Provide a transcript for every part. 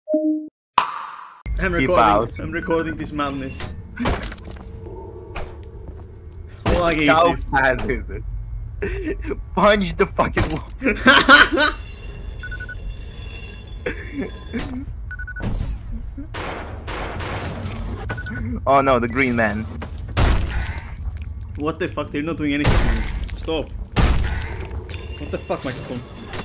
I'm recording this madness. How bad is it? Punch the fucking wall. Oh no, the green man. What the fuck? They're not doing anything. Stop. What the fuck, microphone?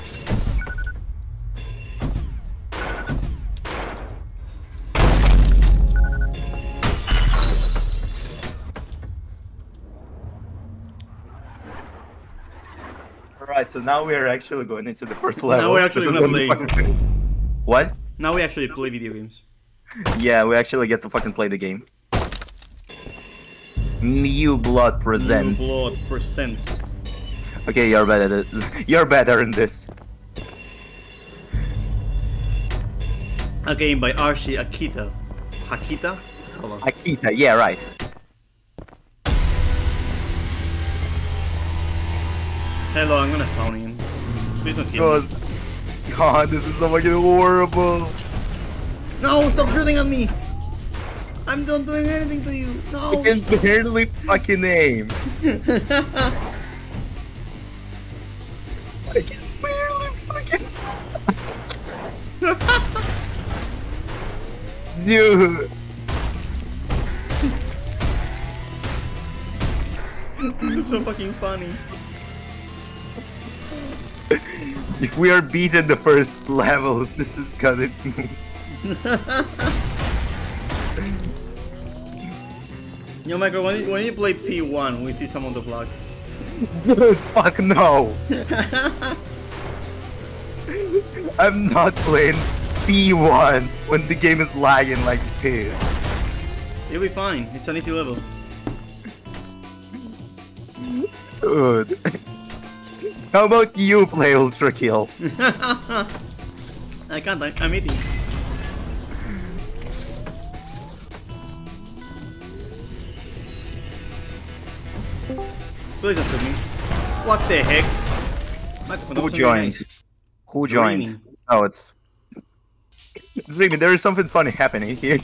Alright, so now we are actually going into the first level. Now we're actually gonna play. What? Now we actually play video games. Yeah, we actually get to fucking play the game. New Blood presents. New Blood presents. Okay, you're better at it. You're better in this. A game by Archie Akita. Akita? Hold on. Akita, yeah, right. Hello, I'm gonna spawn in. Please don't kill me. God, this is so fucking horrible. No, stop shooting at me! I'm not doing anything to you. No. I can barely fucking aim. I can barely fucking. Dude. This looks so fucking funny. If we are beaten the first level, this is gonna. Yo, Michael, when you play P1, we see some on the block. Dude, fuck no! I'm not playing P1 when the game is lagging like this. You'll be fine. It's an easy level. Dude. How about you play ULTRAKILL? I can't, I'm eating. Please don't shoot me. What the heck? Who joined? Who joined? Dreamy. Oh, it's... Dreamy, there is something funny happening here.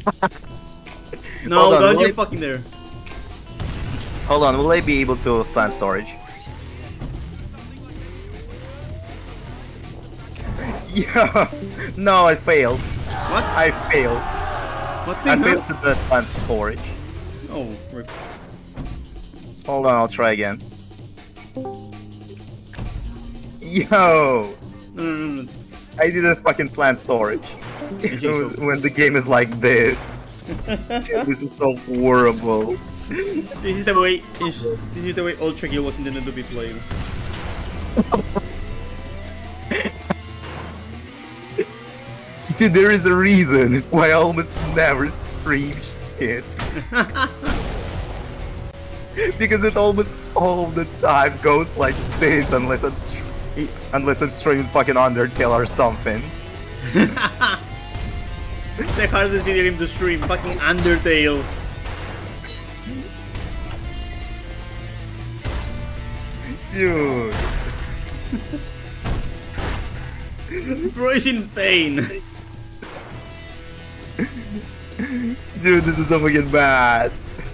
No, don't you fucking there. Hold on, will I be able to slam storage? Yeah. No, I failed. What? I failed. What thing? I failed to the slam storage. Oh, rip. Hold on, I'll try again. Yo! No. I didn't fucking plant storage. When the game is like this. This is so horrible. This is the way ULTRAKILL was intended to be played. See, there is a reason why I almost never stream shit. Because it almost all the time goes like this unless I'm streaming fucking Undertale or something. The hardest video game to stream, fucking Undertale. Dude. Bro is in pain. Dude, this is so fucking bad.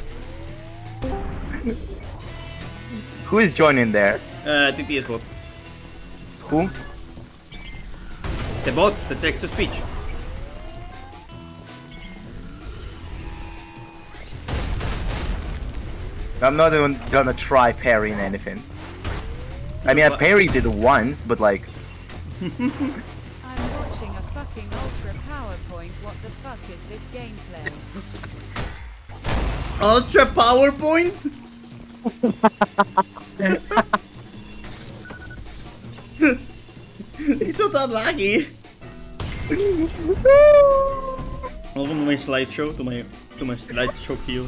Who is joining there? TTS bot. Who? The bot, the text-to-speech. I'm not even gonna try parrying anything. I mean, I parried it once, but like... I'm watching a fucking Ultra PowerPoint. What the fuck is this gameplay? Ultra PowerPoint? It's not that laggy. Welcome to my slideshow, to my slideshow kill.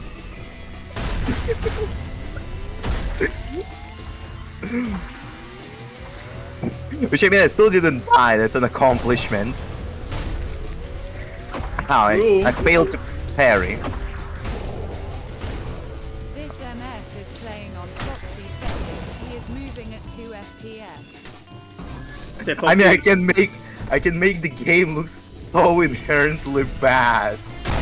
Which I mean, I still didn't die. That's an accomplishment. How I failed to parry. This MF is playing on Foxy settings. He is moving at 2 FPS. I mean, I can make the game look so inherently bad.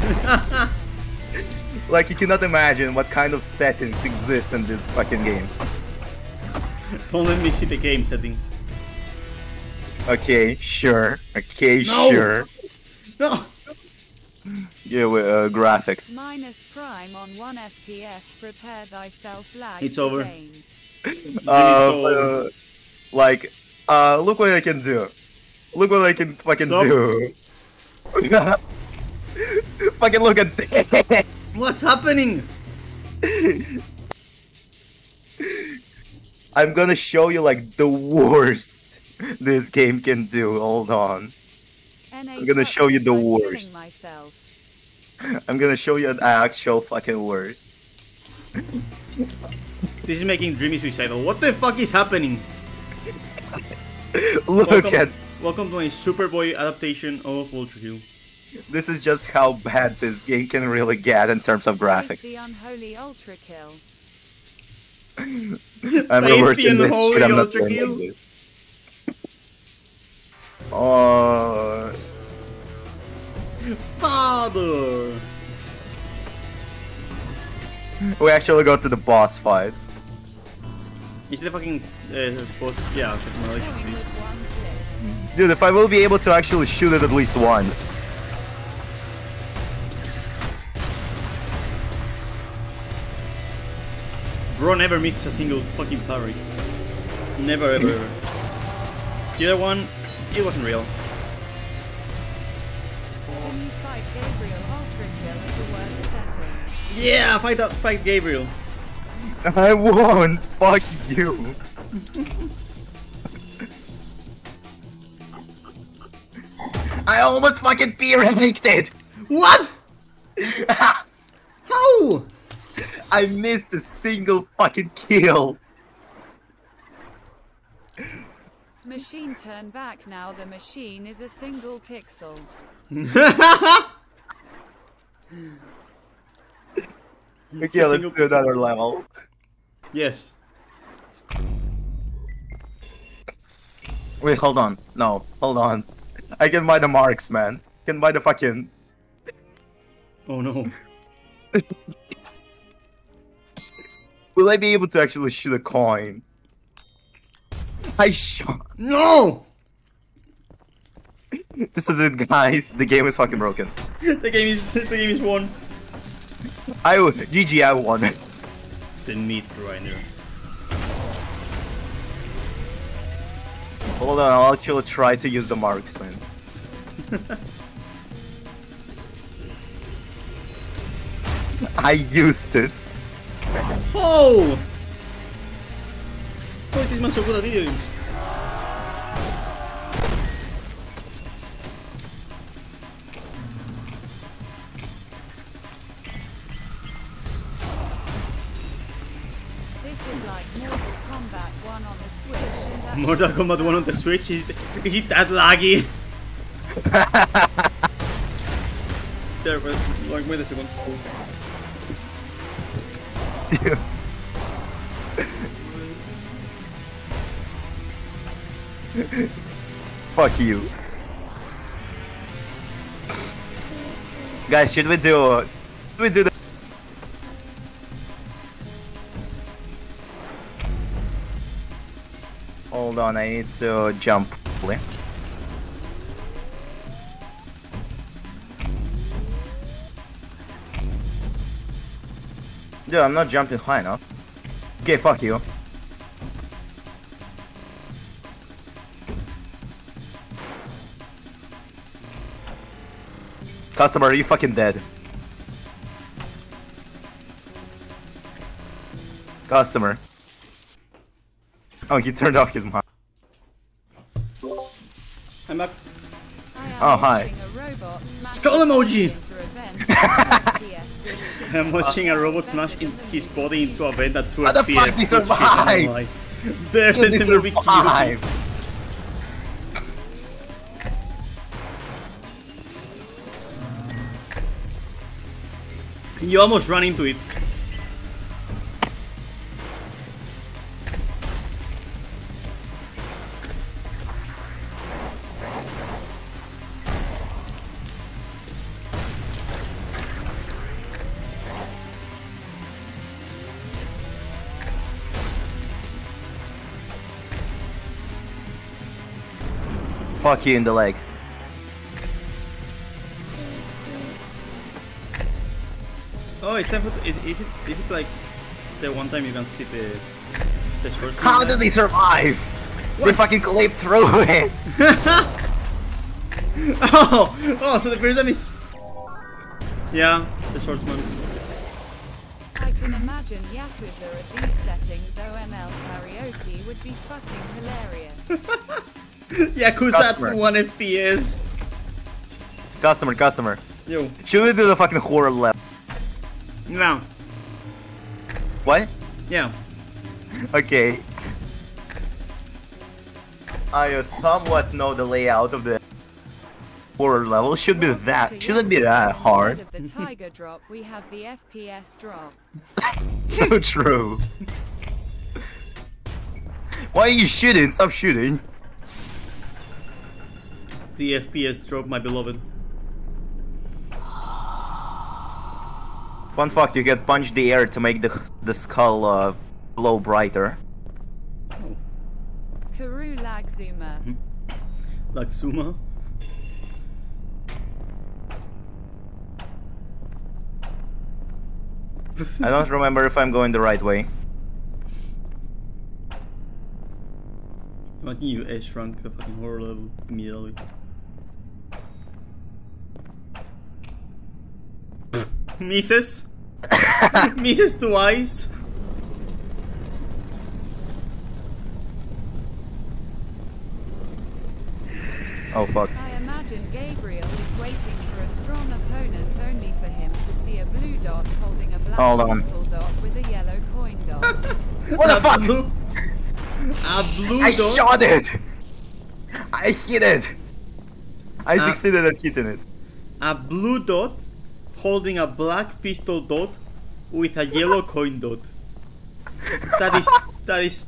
Like, you cannot imagine what kind of settings exist in this fucking game. Don't let me see the game settings. Okay, sure. Okay, No! sure. No! Yeah, with graphics. Minus prime on 1 FPS. Prepare thyself, lag. It's over. Game. Like, look what I can do. Look what I can fucking Stop. do. Fucking look at this. What's happening? I'm gonna show you like the worst this game can do. Hold on. I'm gonna show you the worst. I'm gonna show you an actual fucking worst. This is making Dreamy suicidal. What the fuck is happening? Look at. Welcome to my Superboy adaptation of ULTRAKILL. This is just how bad this game can really get in terms of graphics. The unholy ULTRAKILL. I'm Faith reversing the this unholy shit. I'm not ULTRAKILL. doing like this. Father! We actually go to the boss fight. Is it the fucking supposed? Yeah, it's more like Going with one click. Dude, if I will be able to actually shoot it at least once. Bro never misses a single fucking parry. Never ever ever. The other one, it wasn't real. Can you fight Gabriel? ULTRAKILL is the worst setting. Yeah, fight Gabriel. I won't. Fuck you. I almost fucking peer-raked it. What? How? I missed a single fucking kill. Machine turn back now. The machine is a single pixel. Okay, let's do another level. Yes. Wait, hold on. No, hold on. I can buy the marks, man. I can buy the fucking... Oh no. Will I be able to actually shoot a coin? I shot. No! This is it, guys. The game is fucking broken. the game is won. GG, I won. The meat grinder. Hold on, I'll actually try to use the marksman. I used it. Oh! How is this man so good at video games? This is like Mortal Kombat 1 on the Switch. And that's Mortal Kombat 1 on the Switch? Is it that laggy? There, wait a second. Fuck you. Guys, should we do the... Hold on, I need to jump. Dude, I'm not jumping high enough. Okay, fuck you. Customer, are you fucking dead? Customer. Oh, he turned off his mic. I'm back. Oh, hi. Skull emoji! I'm watching a robot smash his body into a vent at 2 How the fuck FPS. he Good shit, survived? I'm like, better than the movie survived. Cuties. You almost ran into it. Fuck you in the leg. Oh, it's is it like the one time you can see the short? How did they survive? What? They fucking leaped through it. oh, so the person is. Yeah, the swordsman. I can imagine Yakuza at these settings. OML karaoke would be fucking hilarious. Yakuza at 1 FPS. Customer. Yo. Should we do the fucking horror level? No. What? Yeah. Okay. I somewhat know the layout of the horror level. Shouldn't be that hard. Instead of the tiger drop, we have the FPS drop. So true. Why are you shooting? Stop shooting. The FPS drop, my beloved. Fun fact, you can punch the air to make the skull glow brighter. Oh. Karu Lagzuma. Laxuma? I don't remember if I'm going the right way. Why can you shrunk the fucking horror level immediately? Misses? Misses twice? Oh fuck. I imagine Gabriel is waiting for a strong opponent only for him to see a blue dot holding a black pistol dot with a yellow coin dot. What the fuck? A blue I dot? shot it! I hit it! I succeeded at hitting it. A blue dot holding a black pistol dot with a yellow coin dot. That is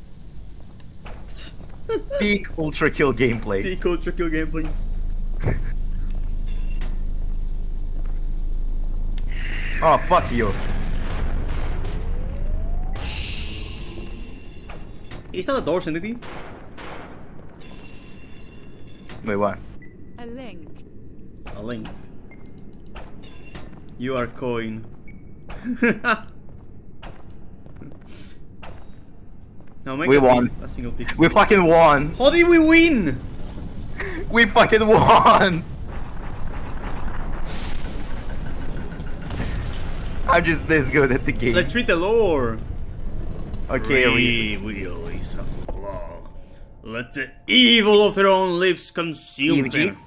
peak ultra kill gameplay. peak ultra kill gameplay. Oh fuck you. Is that a Doors entity? Wait, what? A link. A link. You are coin. Now make We won. A single pixel. We fucking won. How did we win? We fucking won. I'm just this good at the game. Let's treat the lore. Okay, Free will is a flaw. Let the evil of their own lips consume them.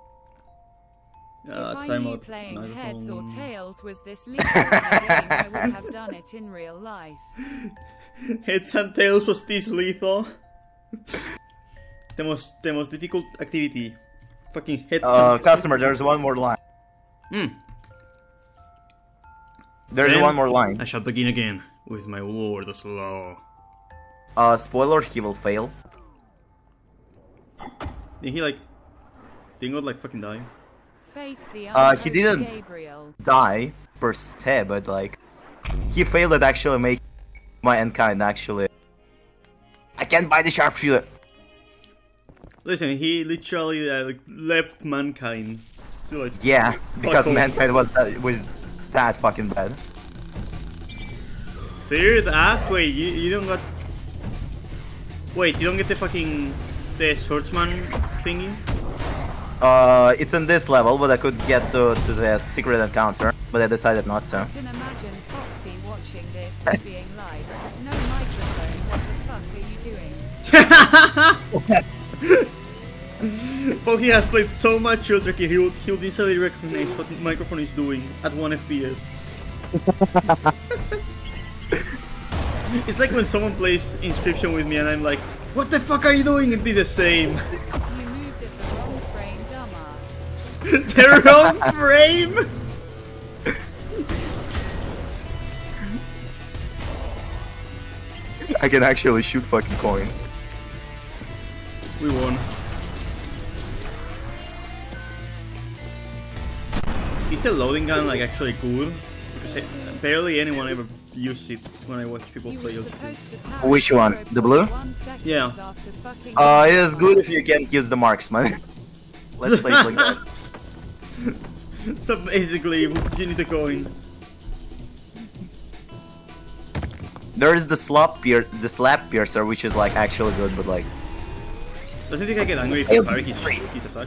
If I knew playing heads or tails was this lethal in a game, I would have done it in real life. Heads and tails was this lethal. the most difficult activity. Fucking heads and customer, there's one more line. There's Then one more line. I shall begin again with my word of law. Spoiler, he will fail. Did he like fucking die? Faith the he didn't Gabriel. die per se, but like he failed at actually make mankind actually. I can't buy the sharpshooter. Listen, he literally like, left mankind. So, like, Yeah, because off. mankind was that fucking bad. Third act? Wait, you don't got... Wait, you don't get the swordsman thingy? It's in this level, but I could get to the secret encounter, but I decided not to. I can imagine Foxy watching this and being like, no microphone, what the fuck are you doing? Foxy has played so much ULTRAKILL, he would instantly recognize what the microphone is doing at 1 FPS. It's like when someone plays Inscription with me and I'm like, what the fuck are you doing? It'd be the same. You moved at the wrong frame, dumbass. The wrong frame? I can actually shoot fucking coins. We won. Is the loading gun like actually good? Because barely anyone ever used it when I watch people play ULTRAKILL. Which one? The blue? Yeah. It is good if you can't use the marksman. Let's play it like that. So basically, you need a coin. There is the slap piercer, which is like actually good, but like. Doesn't think I get angry if I parry his attack?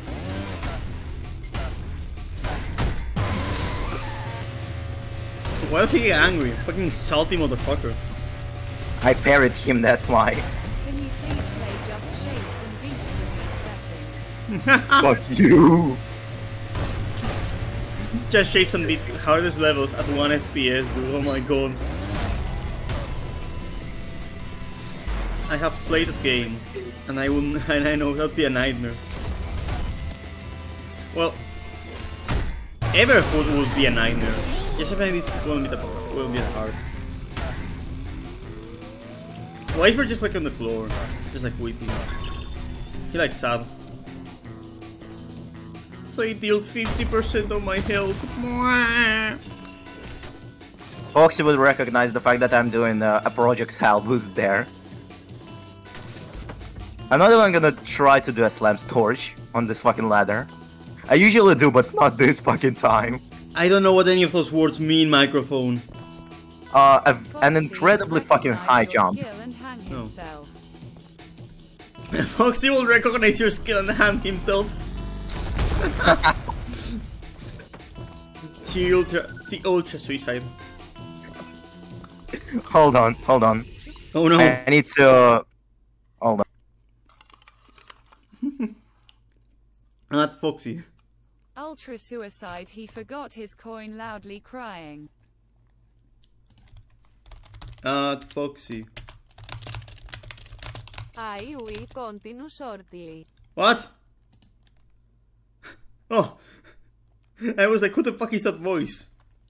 Why does he get angry? Fucking salty motherfucker. I parried him, that's why. Can you please play just shapes and beats in these settings? Fuck you! Just shapes and beats, hardest levels at 1 FPS, dude. Oh my god. I have played the game, and I know that'd be a nightmare. Well, Everfoot would be a nightmare. Yes, I it won't be that hard. Why is he just like on the floor, just like weeping? He like sad. They dealt 50% of my health. Foxy would recognize the fact that I'm doing a projectile boost there. I'm not even gonna try to do a slam torch on this fucking ladder. I usually do, but not this fucking time. I don't know what any of those words mean, microphone. An incredibly fucking high jump. No. Foxy will recognize your skill and hang himself. The ultra suicide. Hold on. Oh no. I need to... Hold on. Not Foxy. Ultra suicide, he forgot his coin, loudly crying. Foxy. Ai ui continu sorti. What? Oh. I was like, who the fuck is that voice?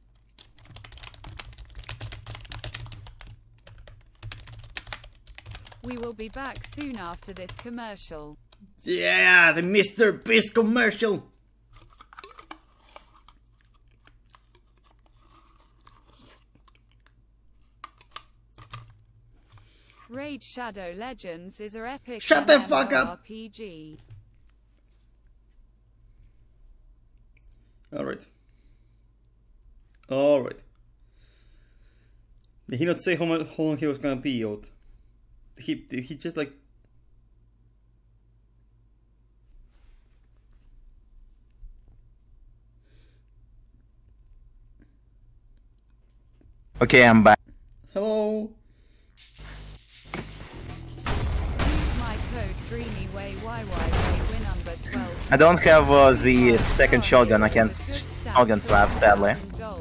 We will be back soon after this commercial. Yeah, the Mr. Beast commercial. Raid Shadow Legends is a epic Shut the fuck up! RPG. Alright. Did he not say how long he was gonna be out? He just like... Okay, I'm back. Hello? Use my code DreamyWayYYY win number 12. I don't have the second shotgun, I can't shotgun swap, sadly.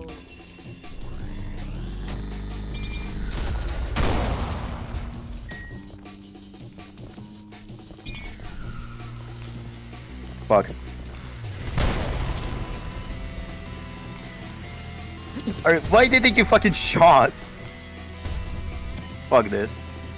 Fuck. Alright, why didn't you fucking shot? Fuck this.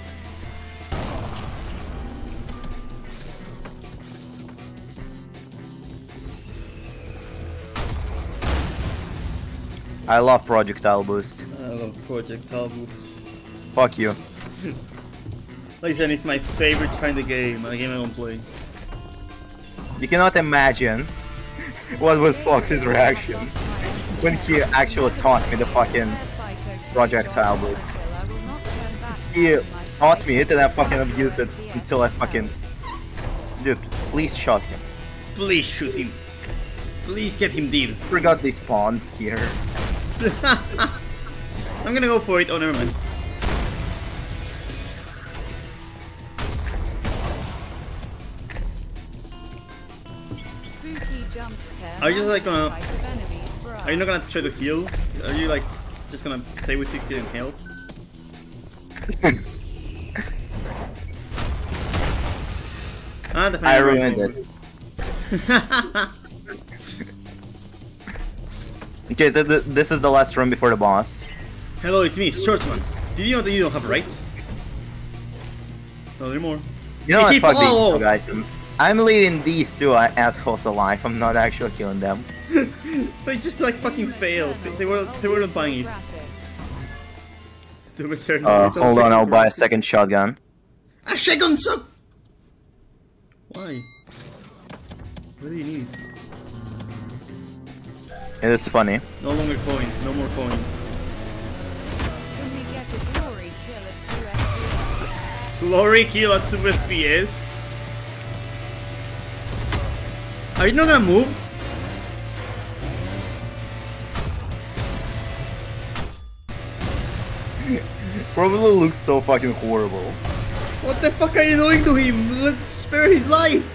I love projectile boost. I love projectile boost. Fuck you. Like I said, it's my favorite kind of game. A game I don't play. You cannot imagine what was Fox's reaction when he actually taught me the fucking projectile boost. He taught me it and I fucking abused it until I fucking... Dude, please shot him. Please shoot him. Please get him dead. Forgot they spawned here. I'm gonna go for it. Oh, never mind. Are you just like gonna... Are you not gonna try to heal? Are you like just gonna stay with 60 in health? I ruined it. Okay, this is the last room before the boss. Hello, it's me, Shortman. Did you know that you don't have rights? No, anymore. You know what, fuck these two guys. I'm leaving these two assholes alive, I'm not actually killing them. They just like fucking failed. They weren't buying it. To return hold on, I'll buy a second shotgun. A shotgun suck! Why? What do you need? It is funny. No longer coins. No more coins. Can we get a glory kill at 2 FPS? Glory kill at 2 FPS. Are you not gonna move? Probably looks so fucking horrible. What the fuck are you doing to him? Let's spare his life.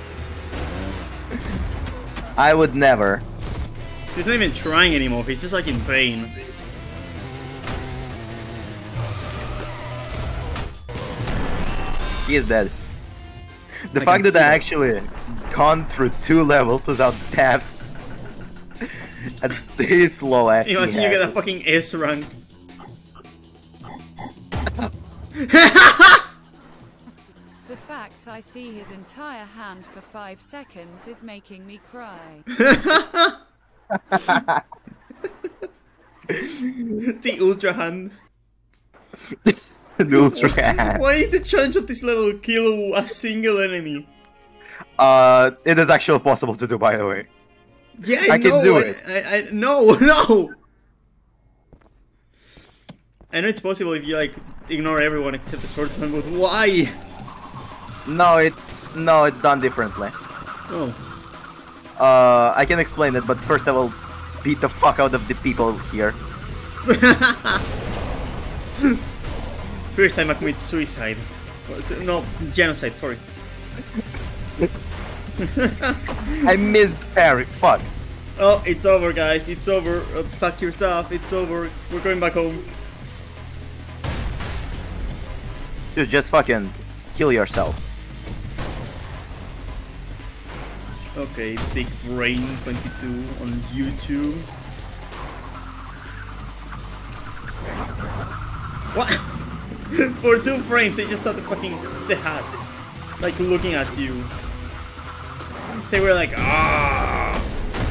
I would never. He's not even trying anymore. He's just like in pain. He is dead. The fact that I actually gone through 2 levels without deaths at this low FPS. Imagine you get a fucking S rank. The fact I see his entire hand for 5 seconds is making me cry. The ultra hand. The ultra hand. Why is the chance of this level kill a single enemy? It is actually possible to do, by the way. Yeah, I can do it. No. I know it's possible if you like ignore everyone except the swordsman, but why? No, it's done differently. Oh. I can explain it, but first I will beat the fuck out of the people here. First time I commit suicide. No, genocide, sorry. I missed parry, fuck. Oh, it's over, guys, it's over. Pack your stuff, it's over. We're going back home. Dude, just fucking kill yourself. Okay, Big Brain 22 on YouTube. What? For 2 frames, I just saw the husks, like looking at you. They were like, ah.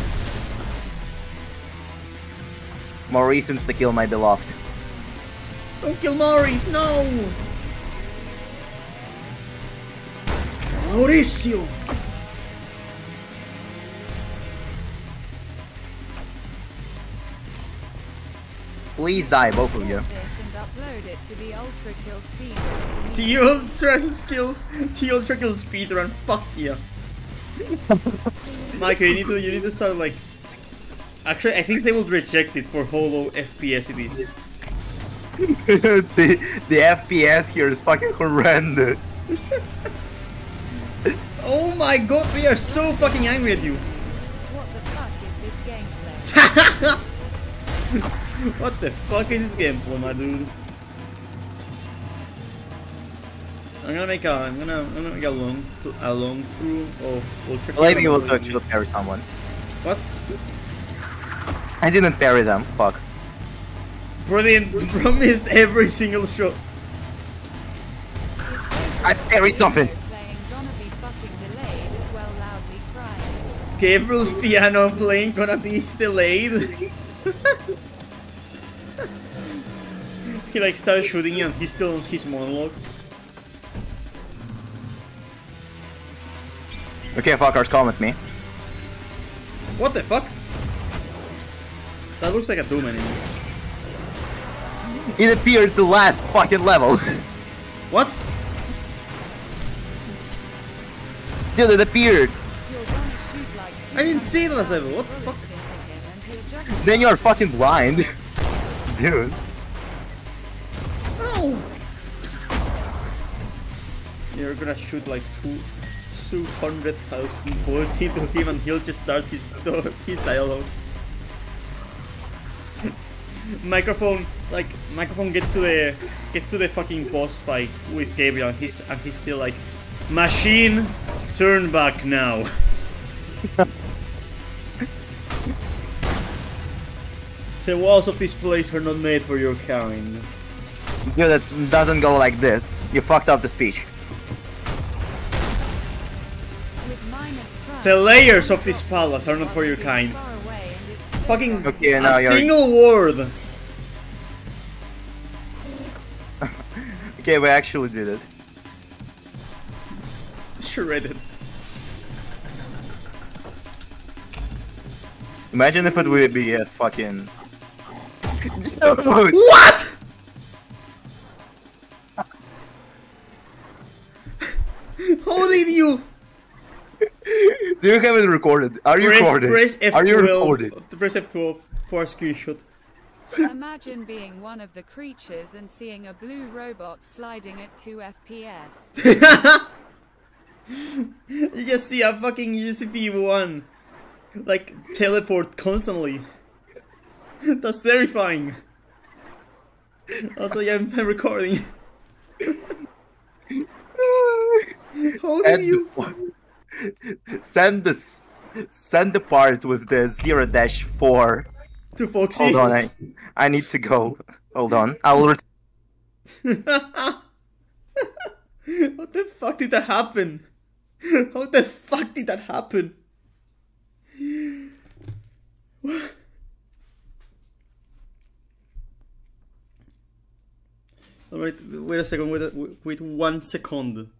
More reasons to kill my beloved. Don't kill Maurice, no! Mauricio! Please die, both of you. Upload it to the ULTRAKILL speedrun. The ULTRAKILL speedrun, fuck yeah. Michael, you need to start like... Actually, I think they will reject it for how low FPS it is. the FPS here is fucking horrendous. Oh my god, they are so fucking angry at you. What the fuck is this gameplay? What the fuck is this gameplay, my dude? I'm gonna make a long through of ULTRAKILL. Maybe you will actually parry someone. What? I didn't parry them. Fuck. Brilliant! Bro missed every single shot. I parried something. Gabriel's piano playing gonna be delayed. He like started shooting and he's still on his monologue. Okay, fuckers, come with me. What the fuck? That looks like a Doom enemy. It appears the last fucking level. What? Dude, it appeared. I didn't see the last level. What the fuck? Then you're fucking blind. Dude. No. You're gonna shoot like 200,000 bullets into him and he'll just start his dialogue. Microphone gets to the fucking boss fight with Gabriel and he's still like, machine, turn back now. The walls of this place are not made for your kind. Dude, that doesn't go like this. You fucked up the speech. The layers of this palace are not for your kind. Fucking okay, now a single word. Okay, we actually did it. Shredded. Imagine if it would be a fucking... What?! How did you... Do you have it recorded? Are you recorded? Press F12. Are you recorded? Press F12 for a screenshot. Imagine being one of the creatures and seeing a blue robot sliding at 2 FPS. You just see a fucking UCP1 like teleport constantly. That's terrifying. Also, yeah, I'm recording. How did you... Send the part with the 0-4 to Foxy. Hold on, I need to go. Hold on, I'll. What the fuck did that happen? How the fuck did that happen? What? Alright, wait a second, wait 1 second.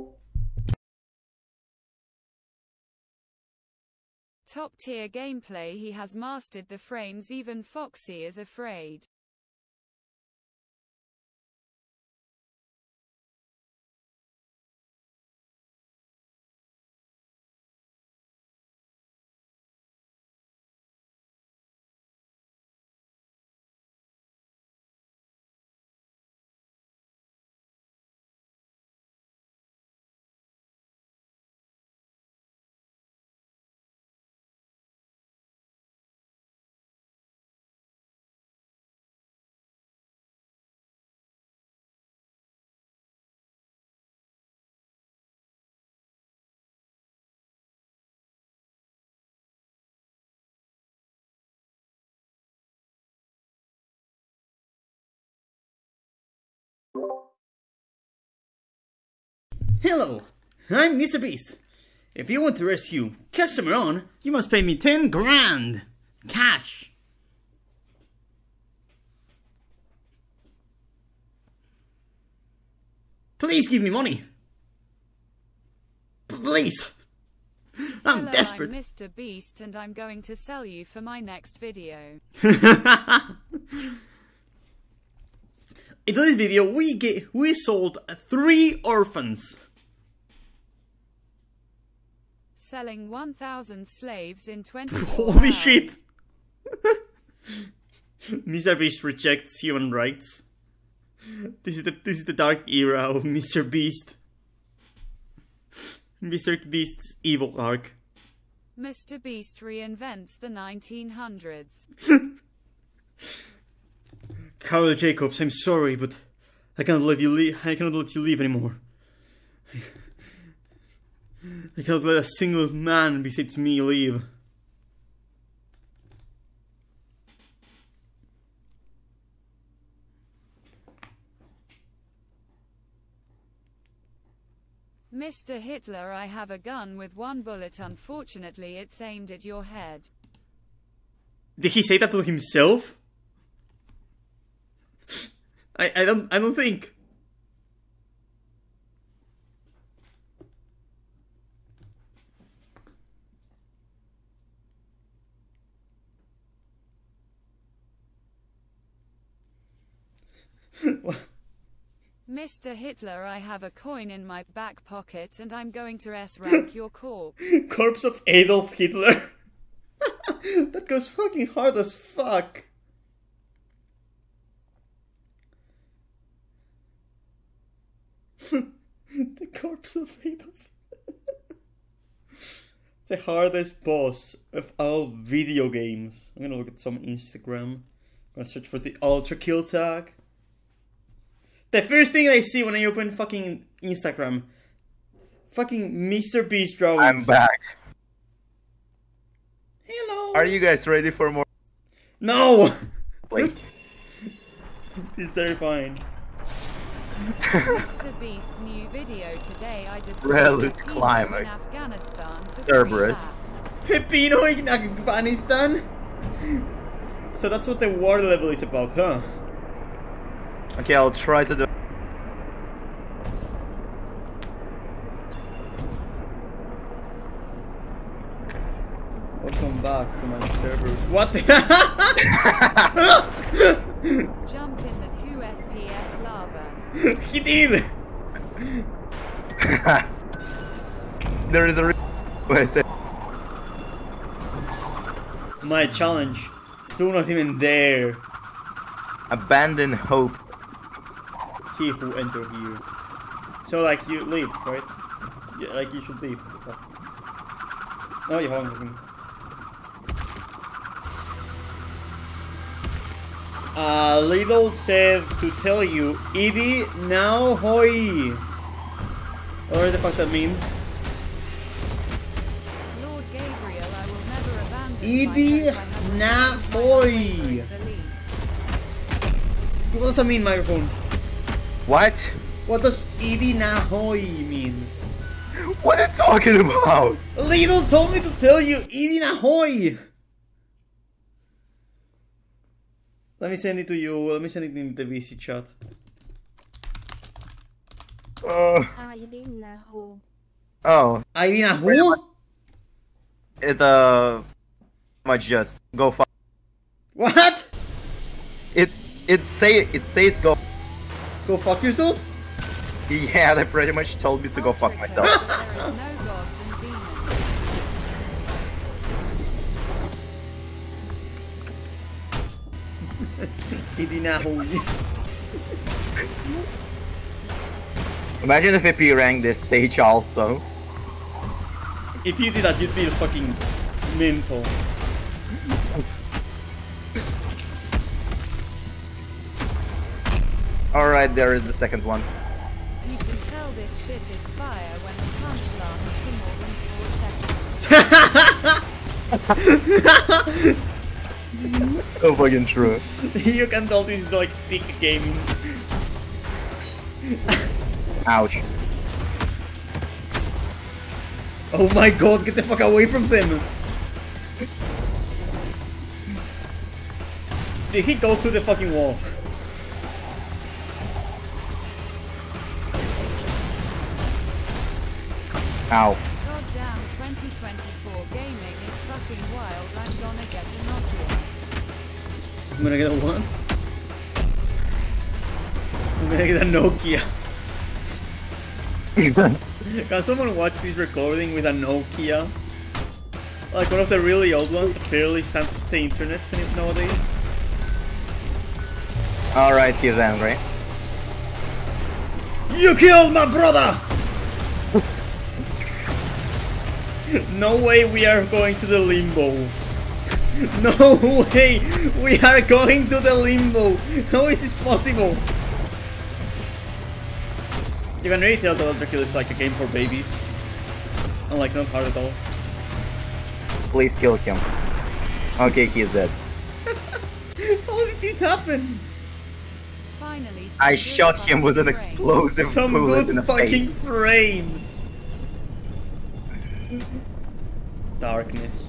Top tier gameplay, he has mastered the frames, even Foxy is afraid. Hello, I'm Mr. Beast. If you want to rescue customer on, you must pay me 10 grand cash. Please give me money. Please. I'm desperate. I'm Mr. Beast and I'm going to sell you for my next video. In this video, we sold 3 orphans. Selling 1,000 slaves in 24 Holy hours. shit! Mr. Beast rejects human rights. This is the dark era of Mr. Beast. Mr. Beast's evil arc. Mr. Beast reinvents the 1900s. Carl Jacobs, I'm sorry, but I cannot let you leave. I cannot let you leave anymore. I cannot let a single man besides me leave. Mr. Hitler, I have a gun with 1 bullet. Unfortunately, it's aimed at your head. Did he say that to himself? I don't think. Mr. Hitler, I have a coin in my back pocket and I'm going to S-rank your corpse. Corpse of Adolf Hitler. That goes fucking hard as fuck. The corpse of Adolf. The hardest boss of all video games. I'm gonna look at some Instagram. I'm gonna search for the ULTRAKILL tag. The first thing I see when I open fucking Instagram. Fucking Mr. Beast drawings. I'm back. Hello. Are you guys ready for more? No! Wait. It's terrifying. Mr. Beast new video today. I did Prelude Climax. in Afghanistan for Cerberus. 3 laps. Pepino in Afghanistan? So that's what the war level is about, huh? Okay, I'll try to do. Welcome back. back to my servers. What the? Jump in the 2 FPS lava. He did! There is a My challenge. Do not even dare. abandon hope. He who enter here. So like you leave, right? Yeah, like you should leave and stuff. No, you haven't. Lidl said to tell you, Idi now hoi. Whatever the fuck that means. Lord Gabriel, I will never abandon Idi na hoi. What does that mean, microphone? What? What does Idi na hoi mean? What are you talking about? Lidl told me to tell you, Idi na hoi. Let me send it to you. Let me send it in the VC chat. Oh. Idi na who? It much just go fuck. What? It says go. Go fuck yourself? Yeah, they pretty much told me to go fuck myself. There is no gods and demons. Idi na hoi. Imagine if AP ranked this stage also. If you did that, you'd be fucking mental. Alright, there is the second one. You can tell this shit is fire when the punch lasts for more than 4 seconds. So fucking true. You can tell this is like peak gaming. Ouch. Oh my god, get the fuck away from them! Did he go through the fucking wall? Ow. Goddamn 2024 gaming is fucking wild. I'm gonna get a Nokia. I'm gonna get a what? I'm gonna get a Nokia. Can someone watch this recording with a Nokia? Like one of the really old ones that barely stands the internet nowadays? Alright, he's angry. You killed my brother! No way we are going to the limbo. No way we are going to the limbo. How is this possible? You can really tell that ULTRAKILL is like a game for babies. And like not hard at all. Please kill him. Okay, he's dead. How did this happen? Finally, I shot him with an explosive Some bullet in the good fucking face. frames. Darkness.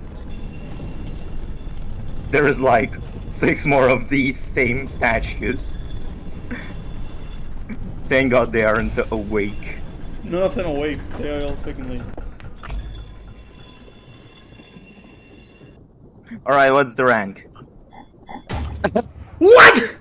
There is like 6 more of these same statues. Thank God they aren't awake. None of them awake. They are all fucking late. Alright, what's the rank? What?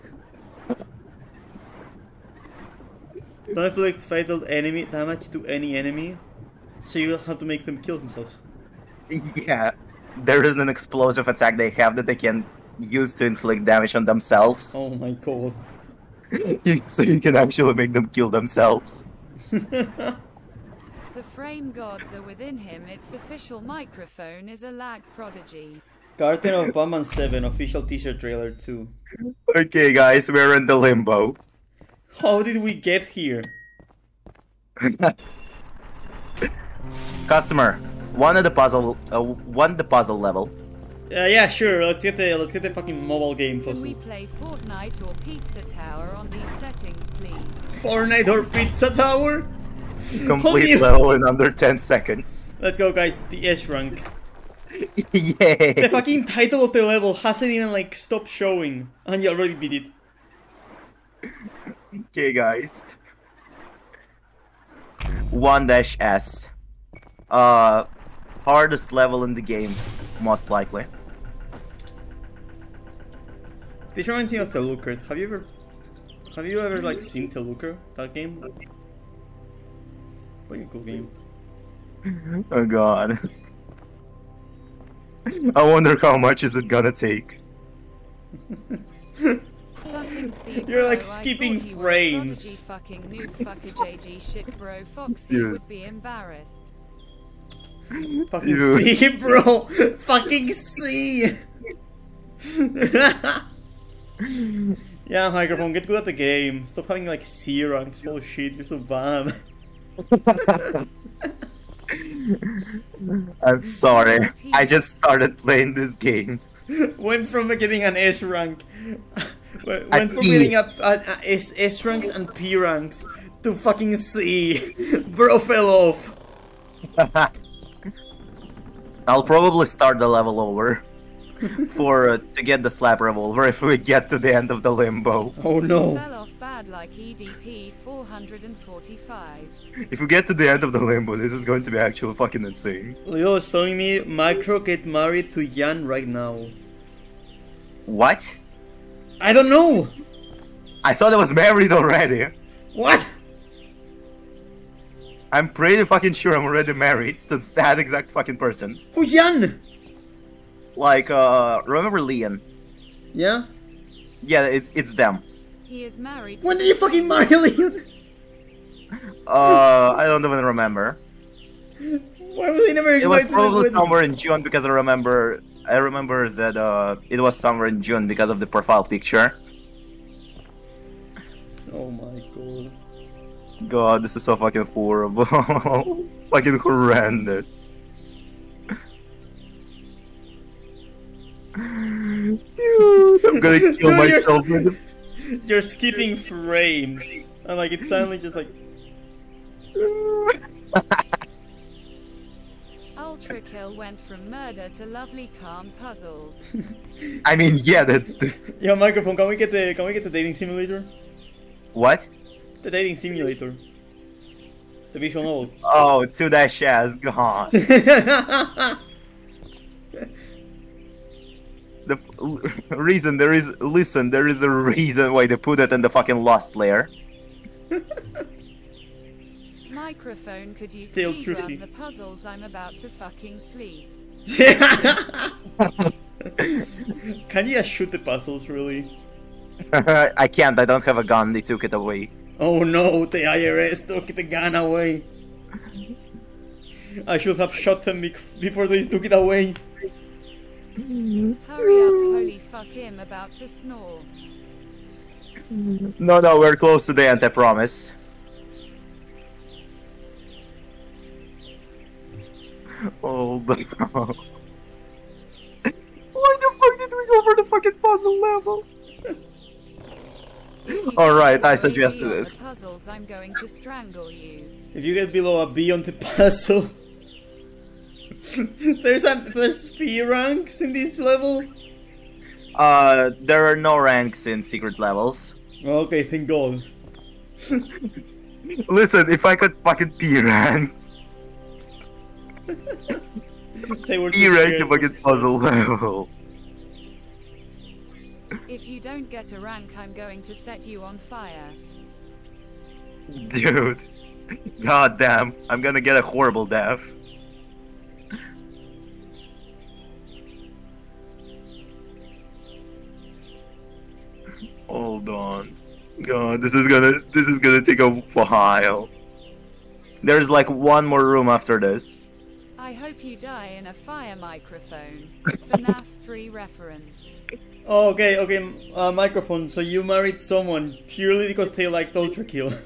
Don't inflict fatal enemy damage to any enemy, so you have to make them kill themselves. Yeah, there is an explosive attack they have that they can use to inflict damage on themselves. Oh my god. So you can actually make them kill themselves. The frame gods are within him. Its official microphone is a lag prodigy. Garden of Batman 7 official teaser trailer 2. Okay guys, we're in the limbo. How did we get here? Customer, one the puzzle level. Yeah, sure. Let's get the fucking mobile game Can puzzle. we play Fortnite or Pizza Tower on these settings, please? Fortnite or Pizza Tower? Complete level in under 10 seconds. Let's go, guys. The S rank. Yay! The fucking title of the level hasn't even like stopped showing, and you already beat it. Okay, guys. 1-S. hardest level in the game, most likely. This reminds me of Telooker. Have you ever like seen Telooker? That game? Pretty cool game. Oh god. I wonder how much is it gonna take. You're like skipping frames. Fucking noob fucker JG shit bro. Foxy Dude. would be embarrassed. Fucking Dude. C, bro. Fucking C. Yeah, microphone, get good at the game. Stop having like C ranks. Oh shit, you're so bad. I'm sorry. I just started playing this game. Went from getting an S rank, went An from E. getting a S ranks and P ranks to fucking C. Bro fell off. I'll probably start the level over to get the slap revolver if we get to the end of the limbo. Oh no. Fell off bad like EDP 445. If we get to the end of the limbo, this is going to be actually fucking insane. Leo is telling me Micro get married to Jan right now. What? I don't know. I thought I was married already. What? I'm pretty fucking sure I'm already married to that exact fucking person. Who's Jan? Like, remember Leon? Yeah? Yeah, it's them. He is married. When did you fucking marry Leon? I don't even remember. Why was he never It was invited to the probably wedding? somewhere in June because I remember that it was somewhere in June because of the profile picture. Oh my god. God, this is so fucking horrible. Fucking horrendous. Dude, I'm gonna kill Dude, myself with the... You're skipping frames. And like it's suddenly just like ULTRAKILL went from murder to lovely calm puzzles. I mean, yeah, that's the... Yo, microphone, can we get the dating simulator? What? The dating simulator. The visual novel. Oh, 2-S, God. The reason there is a reason why they put it in the fucking Lost layer. Microphone, could you Still speed trucy. run the puzzles? I'm about to fucking sleep. Can you just shoot the puzzles, really? I can't, I don't have a gun, they took it away. Oh no, the IRS took the gun away. I should have shot them before they took it away. Hurry up, holy fuck, him about to snore. No, we're close to the end, I promise. Oh, Why the fuck did we go for the fucking puzzle level? Alright, I suggested on it. the puzzles, I'm going to strangle you. If you get below a B on the puzzle, there's P ranks in this level. There are no ranks in secret levels. Okay, thank God. Listen, if I could fucking P rank, They were P rank the fucking puzzle level. If you don't get a rank, I'm going to set you on fire. Dude, god damn, I'm gonna get a horrible death. Hold on. God, this is gonna take a while. There's like one more room after this. I hope you die in a fire, microphone. FNAF 3 reference. Oh, okay, microphone, so you married someone purely because they liked ULTRAKILL.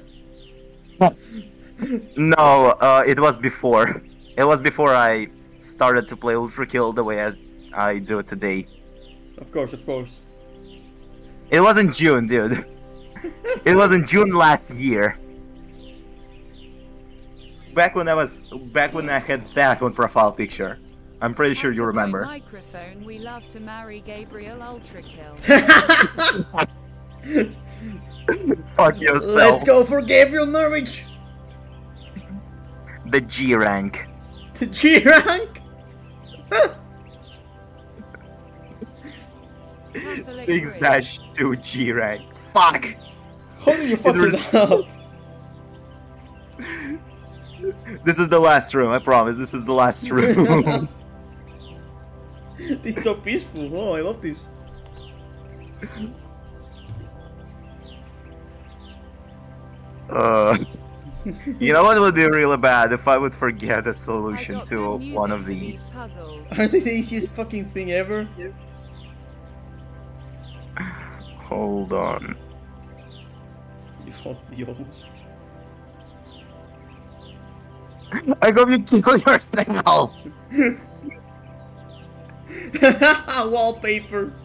No, it was before. It was before I started to play ULTRAKILL the way I do it today. Of course, of course. It was in June, dude. It was in June last year. Back when I had that one profile picture. I'm pretty sure you remember. Microphone, we love to marry Gabriel ULTRAKILL. Fuck yourself. Let's go for Gabriel marriage. The G rank. The G rank. Catholic 6-2G rank. Fuck! How did you fuck it up? This is the last room, I promise. This is the last room. This is so peaceful. Oh, I love this. You know what would be really bad if I would forget a solution to one of these. Are they the easiest fucking thing ever? Hold on. You hold the almost. I hope you kill yourself! Wallpaper!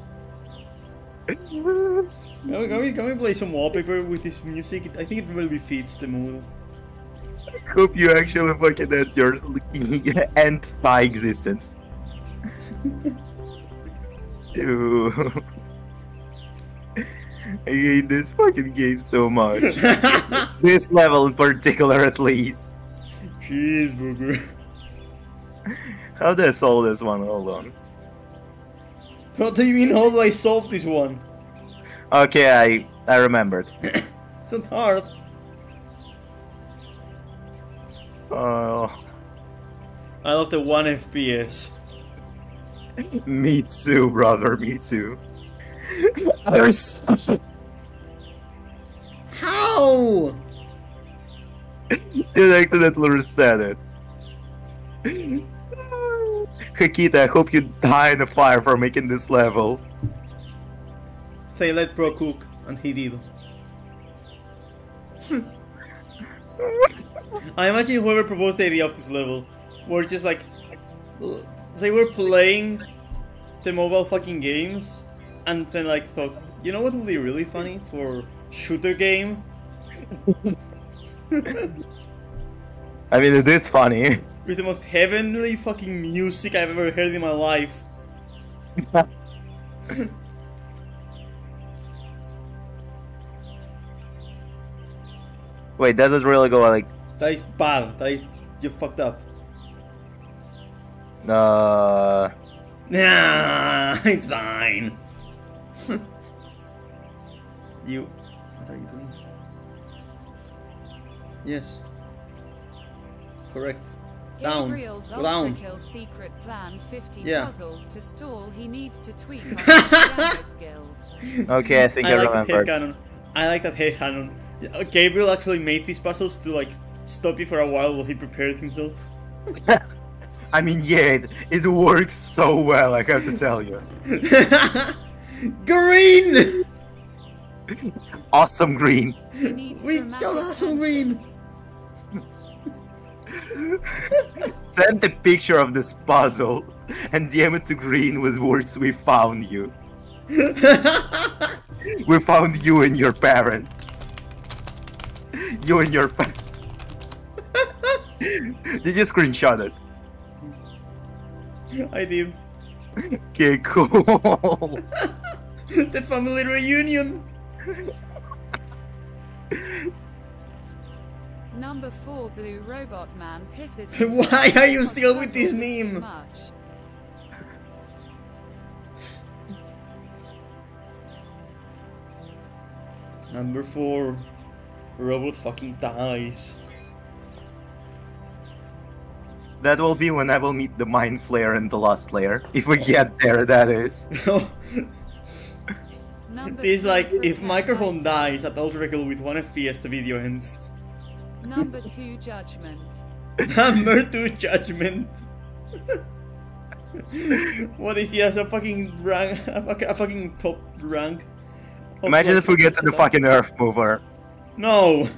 Can we play some wallpaper with this music? I think it really fits the mood. I hope you actually fucking end your end my existence. Dude. I hate this fucking game so much. This level in particular, at least. Cheeseburger. How do I solve this one? Hold on. What do you mean, how do I solve this one? Okay, I remembered. It's not hard. I love the 1 FPS. Me too, brother, me too. How? You accidentally reset it. Hakita, I hope you die in the fire for making this level. They let bro cook, and he did. I imagine whoever proposed the idea of this level were just like, they were playing the mobile fucking games and then like thought, you know what would be really funny for shooter game? I mean, it is funny. With the most heavenly fucking music I've ever heard in my life. Wait, does it really go like... That is bad. You fucked up. Nah, it's fine. What are you doing? Yes. Correct. Down. Gabriel's Go down. ULTRAKILL secret plan: 50 Yeah. puzzles to stall. He needs to tweak on his piano skills. okay, I think I like that remember. headcanon. I like that headcanon. Gabriel actually made these puzzles to like stop you for a while he prepared himself. I mean, yeah, it works so well, I have to tell you. Green! Awesome green. We got awesome green! Send a picture of this puzzle and DM it to Green with words, "We found you." We found you and your parents. You and your parents. Did you screenshot it? I did. Okay, cool. The family reunion! Number 4 Blue Robot Man pisses. Why are you still with this meme? Much. Number 4 Robot fucking dies. That will be when I will meet the Mind Flayer and the Lost Layer. If we get there, that is. It's like, if microphone dies at ULTRAKILL with 1 FPS, the video ends. Number 2 Judgment. Number 2 Judgment. What is he as a fucking rank, a fucking top rank? Imagine if we get to the fucking Earth Mover. No!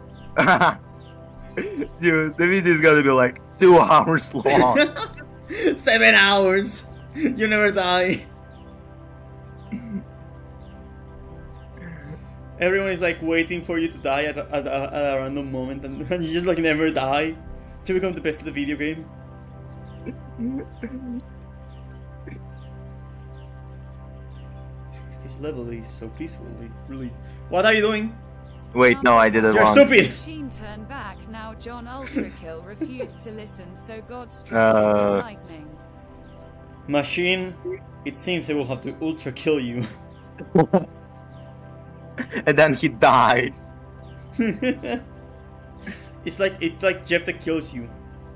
Dude, the video is gonna be like 2 hours long. 7 hours! You never die. Everyone is like waiting for you to die at a random moment, and you just like never die to become the best at the video game. This level is so peaceful. Like, really. What are you doing? Wait, no, I did it You're wrong. The stupid. machine turned back. Now John ULTRAKILL refused to listen, so God struck him with lightning. Machine, it seems I will have to ultra kill you. And then he dies. It's like Jeff that kills you.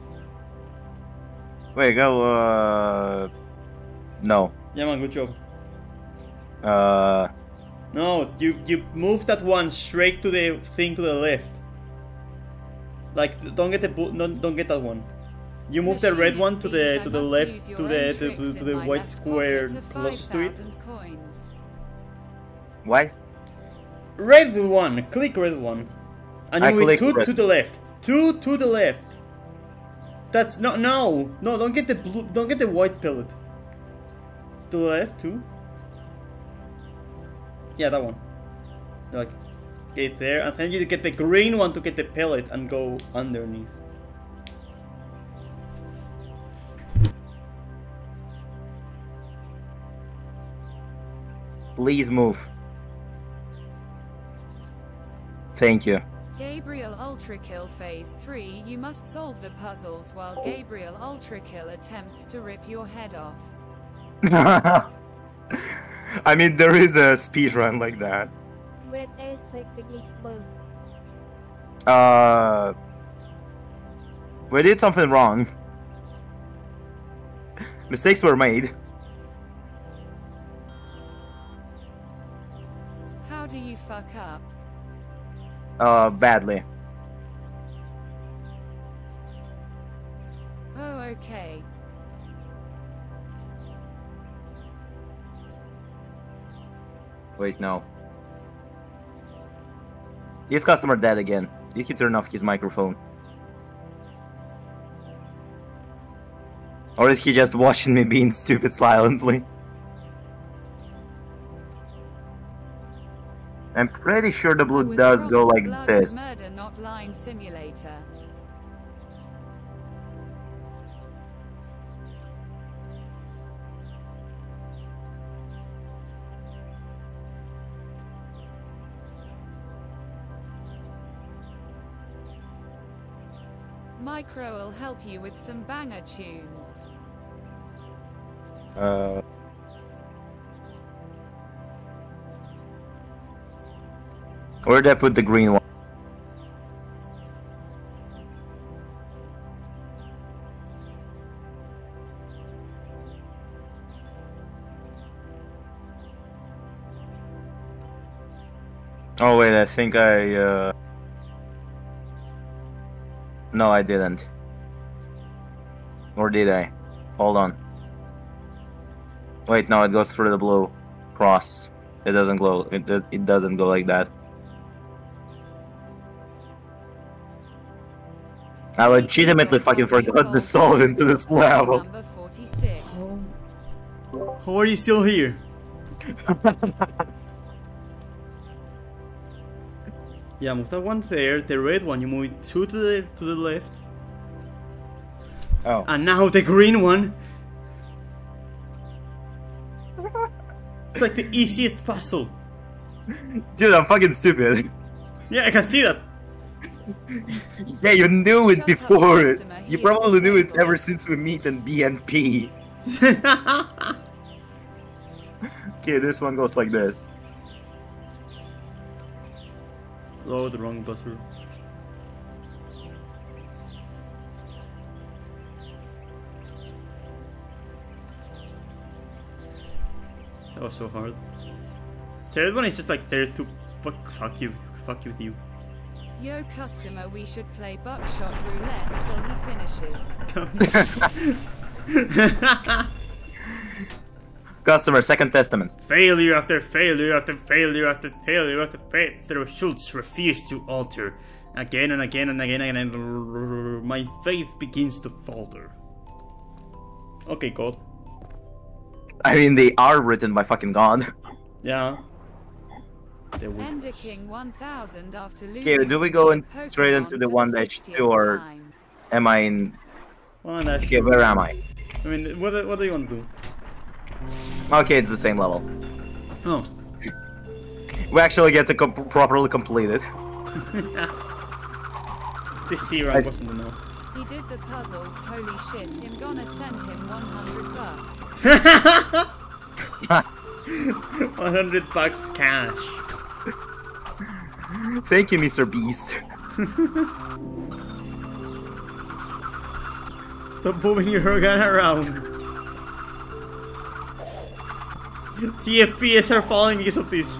Wait, go. No. Yeah, man, good job. Uh. No, you move that one straight to the thing to the left. Like, don't get that one. You move the red one to the left, to the white square closest to it. What? Red one, click red one, and you move two to the left. Two to the left. That's no. Don't get the blue. Don't get the white pellet. To the left, two. Yeah, that one. Like, get there, and then you get the green one to get the pellet and go underneath. Please move. Thank you. Gabriel ULTRAKILL Phase 3. You must solve the puzzles while Gabriel ULTRAKILL attempts to rip your head off. I mean, there is a speed run like that. We did something wrong. Mistakes were made. How do you fuck up? Badly. Oh, okay. Wait, no. Is customer dead again? Did he turn off his microphone? Or is he just watching me being stupid silently? I'm pretty sure the blue does go like this. Murder, not line simulator. Micro will help you with some banger tunes. Where'd I put the green one? Oh wait, I think I no, I didn't. Or did I? Hold on. Wait, no, it goes through the blue cross. It doesn't glow. It doesn't go like that. I legitimately fucking forgot to solve into this level. How are you still here? Yeah, move that one there. The red one, you move it two to the left. Oh. And now the green one. It's like the easiest puzzle. Dude, I'm fucking stupid. Yeah, I can see that. Yeah, you knew it before. You probably knew it ever since we meet in BNP. Okay, this one goes like this. Oh, the wrong buzzer. That was so hard. Third one is just like there to fuck you with you. Yo, customer, we should play buckshot roulette till he finishes. Customer, second testament. Failure after failure after failure after failure after failure. The results refuse to alter. Again and again and again and again. My faith begins to falter. Okay, God. I mean, they are written by fucking God. Yeah. Ender King 1000 after losing. Okay, do we go straight into the 1-2 or am I in? Okay, where am I? I mean, what do you want to do? Okay, it's the same level. Oh. We actually get to properly complete it. This C rank wasn't enough. He did the puzzles, holy shit, I'm gonna send him $100. $100 cash. Thank you, Mr. Beast. Stop moving your gun around. The FPS are falling because of this.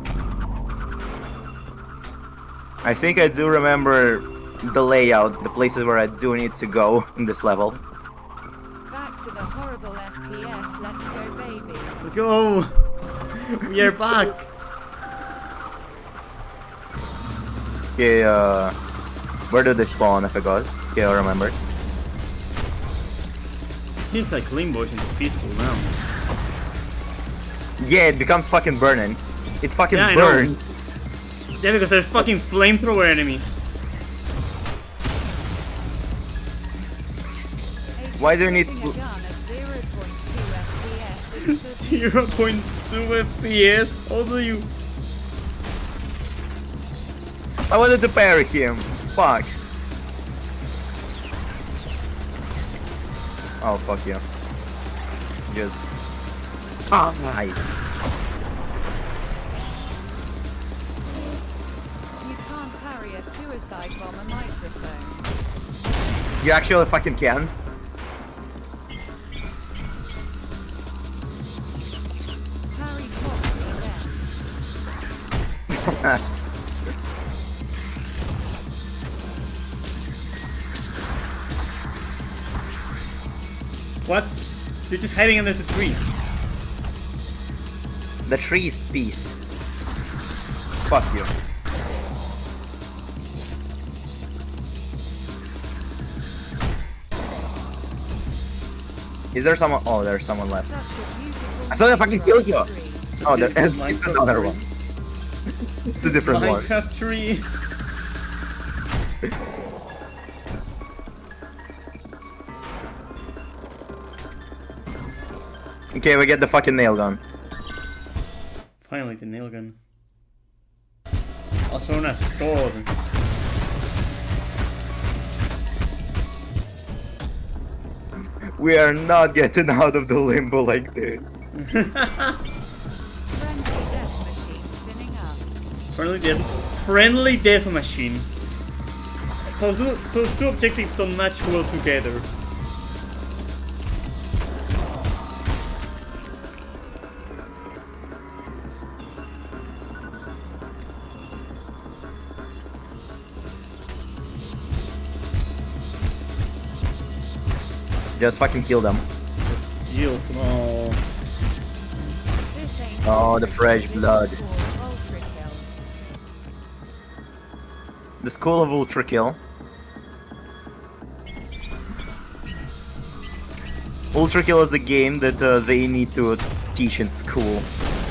I think I do remember the layout, the places where I do need to go in this level. Back to the horrible FPS, let's go baby. Let's go! We are back! Okay, where do they spawn, I forgot. Okay, I remember. Seems like Limbo isn't peaceful now. Yeah, it becomes fucking burning. It fucking Yeah, I burns. know. Yeah, because there's fucking flamethrower enemies. Why do you need 0.2 FPS? How do you? I wanted to parry him. Fuck. Oh, fuck you. Just... Ah, nice. You can't parry a suicide bomber microphone. You actually fucking can. Parry properly then. What? You're just hiding under the tree. The tree's peace. Fuck you. Is there someone? Oh, there's someone left. Such a beautiful I thought I fucking killed you. tree. Oh, there, Beautiful it's Minecraft another tree. one. It's a different one. Minecraft tree. Okay, we get the fucking nail gun. Finally, the nail gun. Also known as sword. We are not getting out of the limbo like this. Friendly death machine. Those two objectives don't match well together. Just fucking kill them. Just yield. Oh. Oh, the fresh blood. The School of ULTRAKILL. ULTRAKILL is a game that they need to teach in school.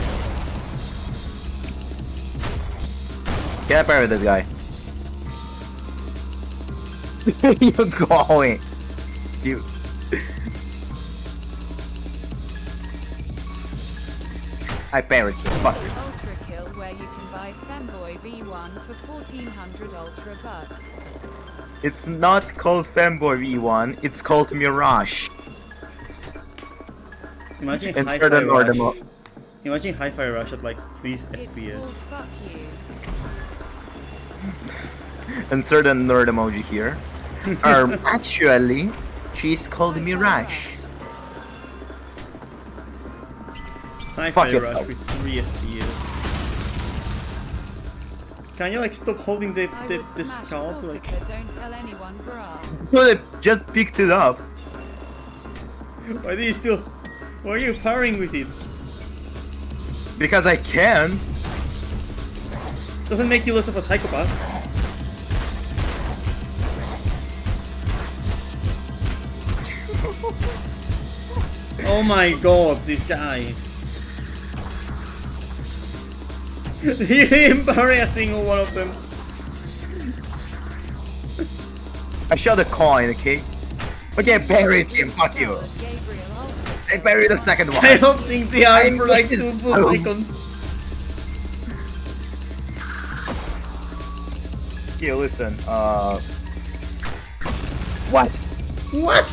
Can I parry this guy? You're going. You. I parried you. Fuck. ULTRAKILL, where you can buy Femboy V1 for 1400 Ultra bucks. It's not called Femboy V1. It's called Mirage. Imagine And Hi-Fi certain Rush. order. Imagine Hi-Fi Rush at like 3 It's FPS. called fuck you. Insert a nerd emoji here. Actually, she's called Mirage. Hi-Fi Fuck Rush yourself. with 3 FPS. Can you like stop holding the smash skull to like... Corsica, don't tell anyone, brah. Well, it just picked it up. Why do you still... Why are you parrying with it? Because I can. Doesn't make you less of a psychopath. Oh my god, this guy. He didn't parry a single one of them. I shot a coin, okay? Okay, I buried him, fuck you. I buried the second one. I don't think they are for like 2 full Oh. seconds. Okay, listen, What? What?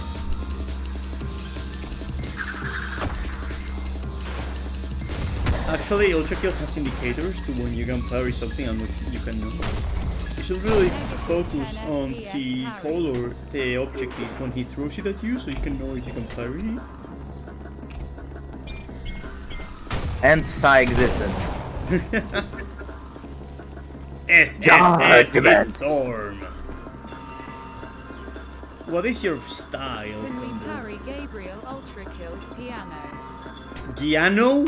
Actually, ULTRAKILL has indicators to when you can parry something and you can know. You should really focus on the color the object is when he throws it at you, so you can know if you can parry it. Anti-existence. SSS Storm. What is your style? Can we parry Gabriel ULTRAKILL's piano? Piano?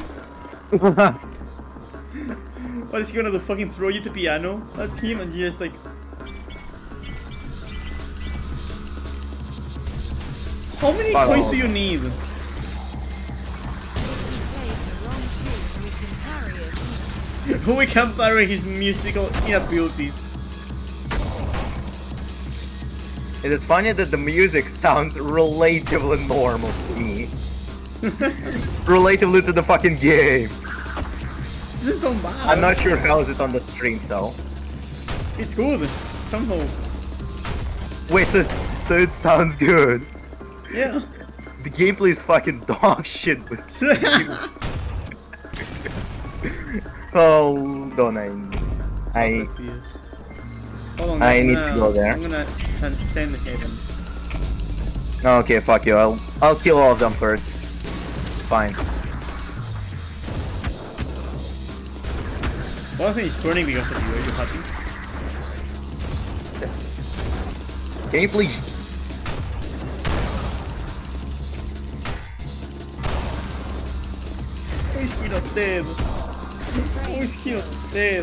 What is he gonna do? Fucking throw you to piano at him and you just like. How many points do you need? We can parry his musical inabilities. It is funny that the music sounds relatively normal to me. Relatively to the fucking game. This is so bad. I'm not sure how is it on the stream though. It's good, somehow. Wait, so it sounds good. Yeah. The gameplay is fucking dog shit. Hold on, I need to go there. I'm gonna send him. Okay, fuck you. I'll kill all of them first. Fine. One thing is burning because of you. Are you happy? Can you please? Why is he not dead? Why is he not dead?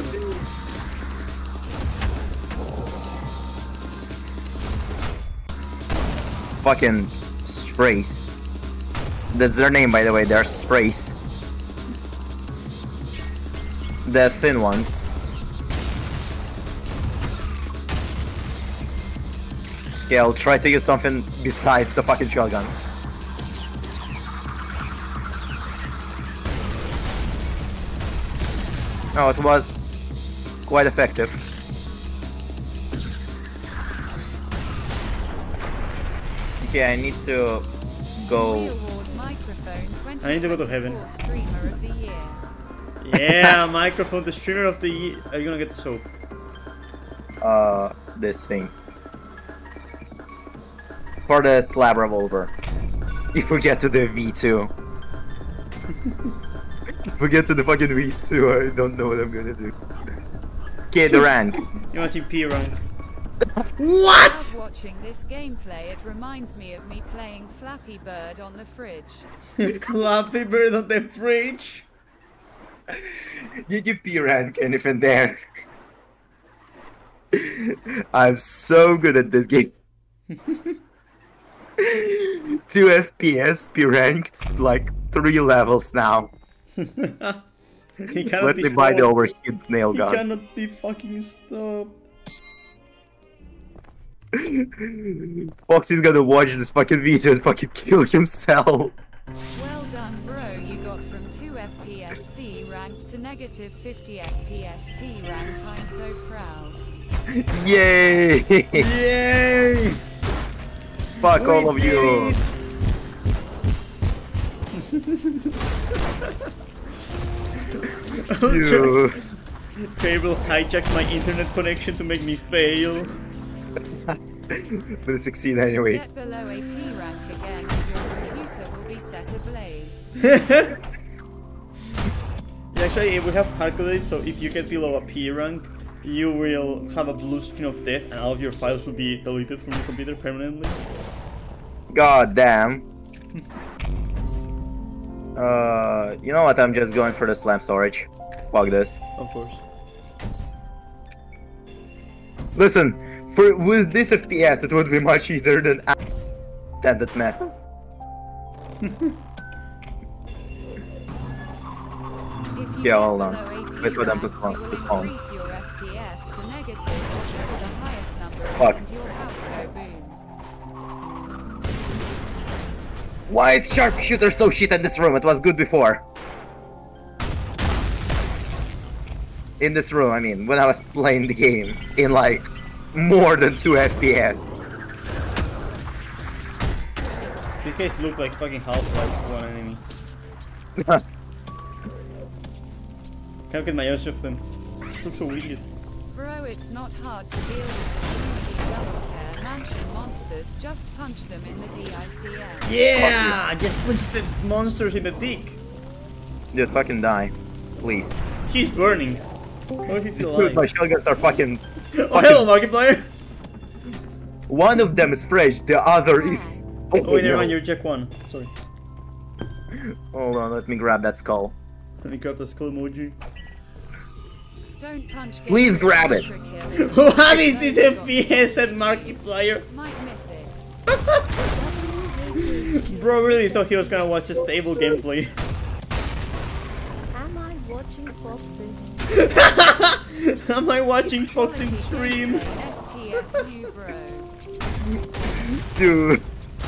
Fucking strays. That's their name, by the way. They're strays. The thin ones. Yeah, I'll try to use something besides the fucking shotgun. Oh, it was quite effective. Okay, I need to go. I need to go to heaven. Yeah, microphone, the streamer of the year. Are you gonna get the soap? This thing. For the slab revolver. If we get to the V2. If we get to the fucking V2, I don't know what I'm gonna do. Okay, the rank. You want P rank? What? Watching this gameplay, it reminds me of me playing Flappy Bird on the fridge. Flappy Bird on the fridge? Did you P rank anything there? I'm so good at this game. 2 FPS P ranked like 3 levels now. He cannot Let be me stopped. buy the overheat nail gun. He cannot be fucking stopped. Foxy's gonna watch this fucking video and fucking kill himself. Well done, bro. You got from 2 FPS C rank to negative 50 FPS T rank. I'm so proud. Yay! Yay! Fuck all of you. You. Cable hijacked my internet connection to make me fail. We'll succeed anyway. Get below a P rank again and your computer will be set ablaze. Yeah, actually, we have calculated, so if you get below a P rank, you will have a blue screen of death and all of your files will be deleted from your computer permanently. God damn. You know what? I'm just going for the slam storage. Fuck this. Of course. Listen, with this FPS, it would be much easier than that map. Yeah, hold on. Wait for them to spawn. Increase your FPS to negative whichever the highest number Fuck. is and your house go boom. Why is sharpshooter so shit in this room? It was good before. In this room, I mean, when I was playing the game in like more than 2 FPS. These guys look like fucking Half-Life 1 enemies. Can't get my eyes off them. This looks so weird. Bro, it's not hard to deal with the spooky jump-scare mansion monsters. Just punch them in the DICM. Yeah! Just punch the monsters in the dick. Just fucking die. Please. He's burning. How is he still Dude, alive? my shotguns are fucking... Oh, hello, Markiplier! One of them is fresh, the other is... Oh, wait, never no. mind, you're Jack 1. Sorry. Hold on, let me grab that skull. Let me grab the skull emoji. Don't punch. Please grab it. What is this FPS at Markiplier? Might miss it. Bro really thought he was gonna watch a stable gameplay. Am I watching Fox in stream? Am I watching Fox in stream? STFU, bro. Dude.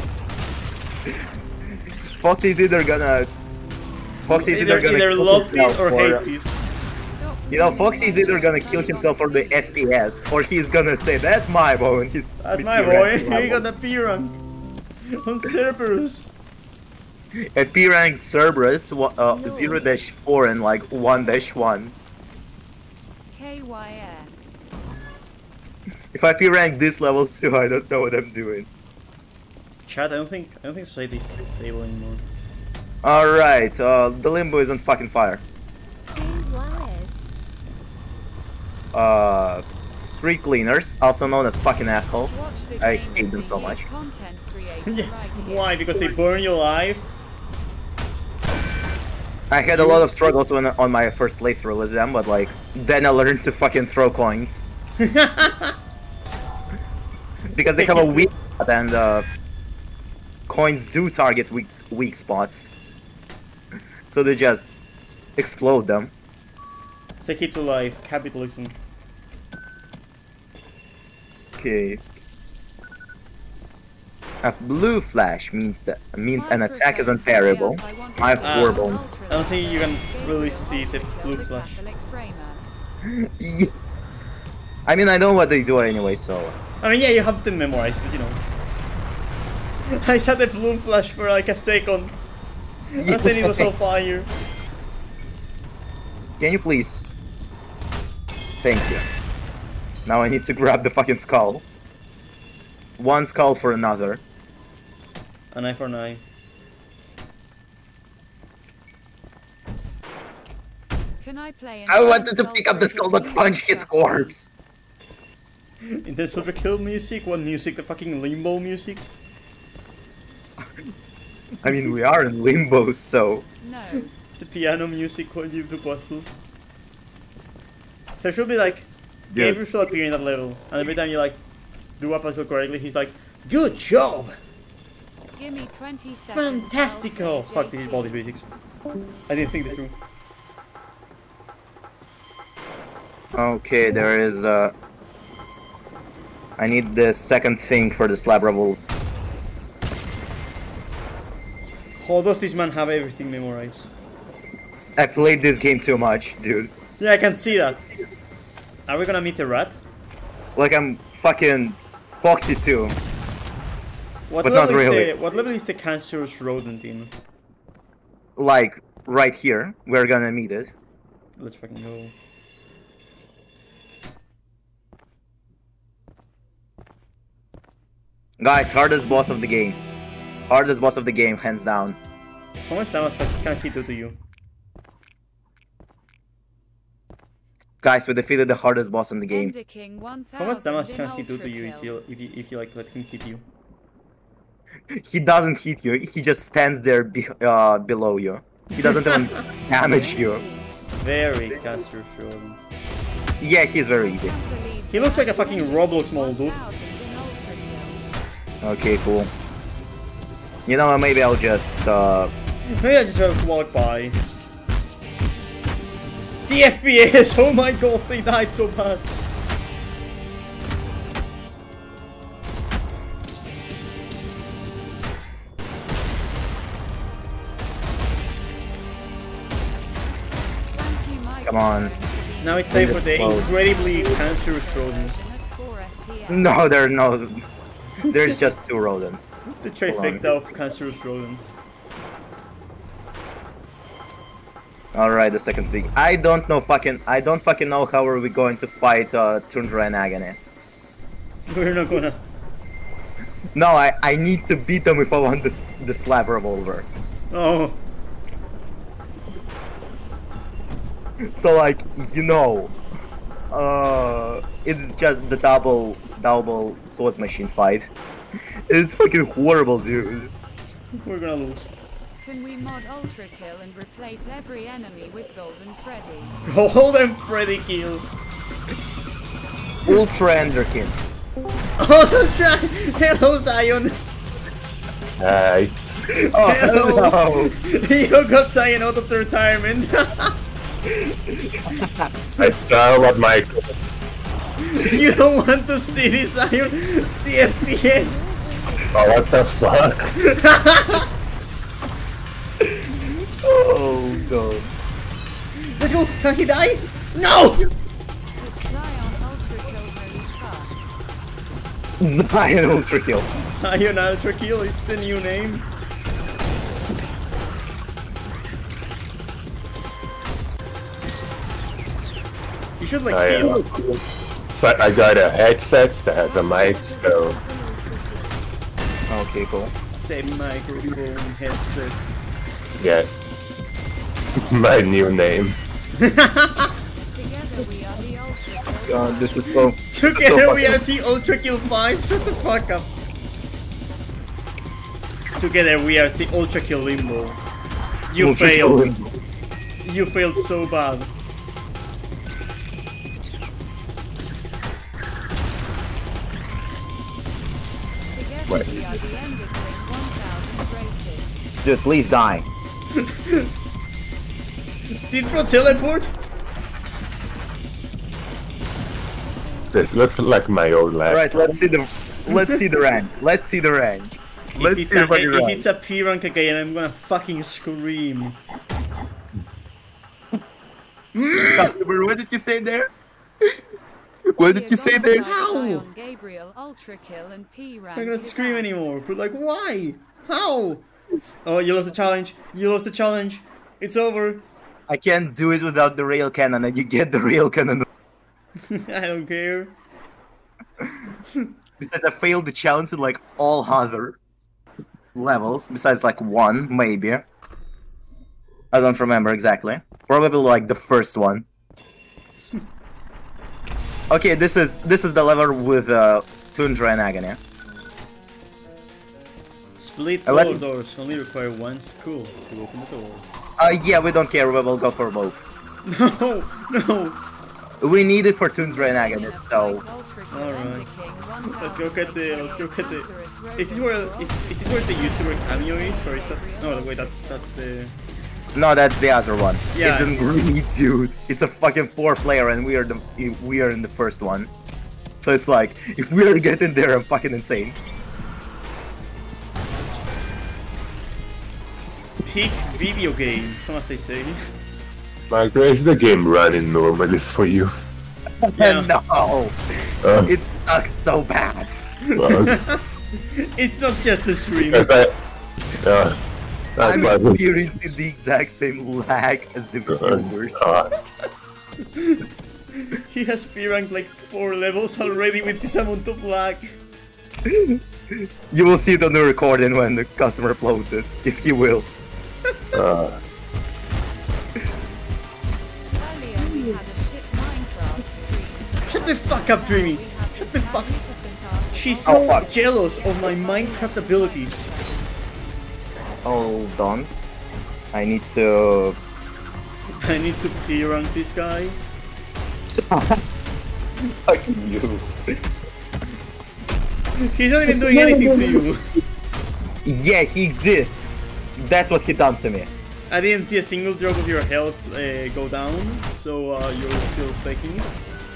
Fox is either gonna... Either love this or hate this. You know, Fox is either gonna kill himself for the FPS, or he's gonna say, that's my boy, and he's... That's my boy, he got the P rank. On Cerberus. At P rank Cerberus, 0-4 and like 1-1. KYS. If I P rank this level too, I don't know what I'm doing. Chat, I don't think society is stable anymore. Alright, the limbo is on fucking fire. Street cleaners, also known as fucking assholes. I hate them so much. Yeah. Why? Because they burn you alive? I had a lot of struggles on my first playthrough with them, but like, then I learned to fucking throw coins. Because they have a weak spot, and coins do target weak spots. So they just explode them. Take it to life, capitalism. Okay. A blue flash means an attack is unparable. I have 4 bones. I don't think you can really see the blue flash. I mean, I know what they do anyway, so... I mean, yeah, you have to memorize, but you know. I saw the blue flash for like a second. I think it was on fire. Can you please? Thank you. Now I need to grab the fucking skull. One skull for another. An eye for an eye. Can I play? I wanted to pick up the skull but punch his corpse. In this ULTRAKILL music? What music? The fucking limbo music? I mean, we are in limbo, so... No. The piano music when you do puzzles. So it should be like, Yeah. Gabriel should appear in that level, and every time you like do a puzzle correctly, he's like, good job! Give me 20 seconds. Fantastico! Fuck, this is Baldi's Basics. I didn't think this through. Okay, there is I need the second thing for the slab revolt. How does this man have everything memorized? I played this game too much, dude. Yeah, I can see that. Are we gonna meet a rat? Like I'm fucking Foxy too. What But level not is really. what level is the cancerous rodent in? Like, right here, we're gonna meet it. Let's fucking go. Guys, hardest boss of the game. Hardest boss of the game, hands down. How much damage can he do to you? Guys, we defeated the hardest boss in the game. How much damage can he do to you if you like let him hit you? He doesn't hit you, he just stands there below you. He doesn't even damage you. Very cancerous rodent. Yeah, he's very easy. He looks like a fucking Roblox model, dude. Okay, cool. You know, maybe I'll just, Maybe I just have to walk by. The FPS! Oh my god, they died so bad. come on. Now it's time for the incredibly cancerous rodents. No, there are no... There's just 2 rodents. The trifecta of cancerous rodents. Alright, the second thing. I don't fucking know how are we going to fight Tundra and Agony. We're not gonna. No, I need to beat them if I want the slab revolver. Oh. So like, you know, it's just the double swords machine fight. It's fucking horrible, dude. We're gonna lose. Can we mod ULTRAKILL and replace every enemy with Golden Freddy? Golden Freddy kill. Ultra Enderkin. Ultra! Hello, Zion! Hi. Oh, Hello! hello. You got Zion out of the retirement. I still love my. You don't want to see this, Zion? The FPS! Oh, what the fuck? Oh god. Let's go! Can he die? No! Zion ULTRAKILL. Zion ULTRAKILL is the new name. You should like kill. So I got a headset that has a mic, so Okay, cool. Same microphone headset. yes. My new name. Together we are the ULTRAKILL. God, this is so. Together we are the ULTRAKILL 5. Shut the fuck up. Together we are the ULTRAKILL Limbo. You failed. You failed so bad. Together we are the Enderking 1000 races. Dude, please die. Did Bro teleport? This looks like my old lab. Alright, let's see the rank. Let's see the rank. Let's see the fucking If rank. it's a P rank again, I'm gonna fucking scream. Customer, what did you say there? What did you say there? How? Zion, Gabriel, ULTRAKILL, and P rank. I'm not gonna scream anymore. But like, why? How? Oh, you lost the challenge. You lost the challenge. It's over. I can't do it without the rail cannon, and you get the rail cannon. I don't care. Besides, I failed the challenge in like all other levels, besides like 1, maybe. I don't remember exactly. Probably like the first one. Okay, this is the level with Tundra and Agony. Split I like door it. doors. Only require one screw to open the door. Yeah, we don't care. We will go for both. No, no. We need it for Tundra and Agony, so. Alright. Let's go get the. Is this where the YouTuber cameo is, or is that? No, wait, that's the. No, that's the other one. Yeah. It's a greedy dude. It's a fucking 4-player, and we are in the first one. So it's like, if we are getting there, I'm fucking insane. Peak video game, so must I say. Marco, is the game running normally for you? Yeah. No! It sucks so bad. It's not just a stream. I'm experiencing the exact same lag as the viewers. He has P-ranked like 4 levels already with this amount of lag. You will see it on the recording when the customer uploads it, if he will. Earlier we had a shit Minecraft stream. Shut the fuck up, Dreamy. We have Shut the fuck. magnificent art. She's Oh, so fuck. jealous of my Minecraft abilities. Hold on. I need to... I need to P-rank this guy. Fuck you. He's not even doing anything to you. Yeah, he did. That's what he done to me. I didn't see a single drop of your health go down, so you're still faking it.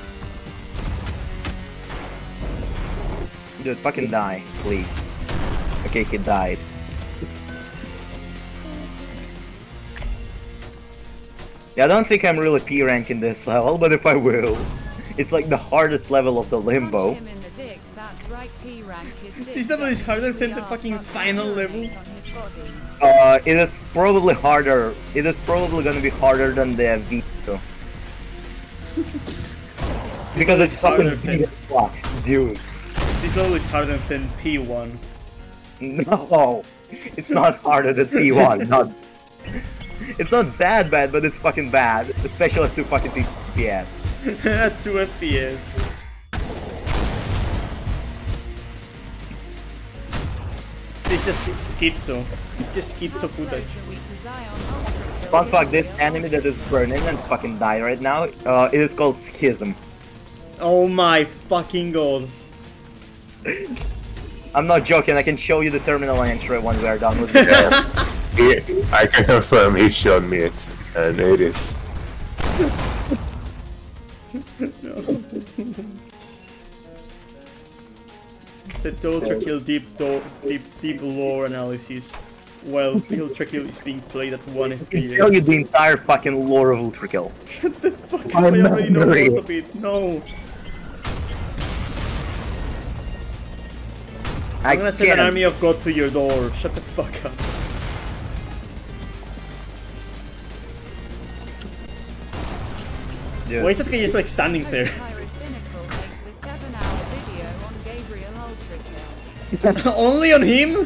Dude, fucking die, please. Okay, he died. Yeah, I don't think I'm really P-ranking this level, but if I will. It's like the hardest level of the limbo. Punch him in the dick, that's right. P rank is This level is harder than the fucking final level. It is probably harder. It is probably gonna be harder than the V2. Because it's fucking V fuck, dude. This level is harder than P1. No, it's not harder than P1. Not. It's not bad, but it's fucking bad. Especially at 2 fucking FPS. 2 FPS. It's just schizo. It's just schizo footage. Fun fact, this enemy that is burning and fucking die right now, it is called Schism. Oh my fucking god. I'm not joking, I can show you the terminal entry when we are done with this. Yeah, I can confirm he showed me it, and it is. The ULTRAKILL deep lore analysis. Well, ULTRAKILL is being played at 1 I can FPS. show you the entire fucking lore of ULTRAKILL. Shut the fuck up, I already know most of it. No. I'm gonna send an army of God to your door. Shut the fuck up. Dude. Why is that guy just like standing there? Only on him?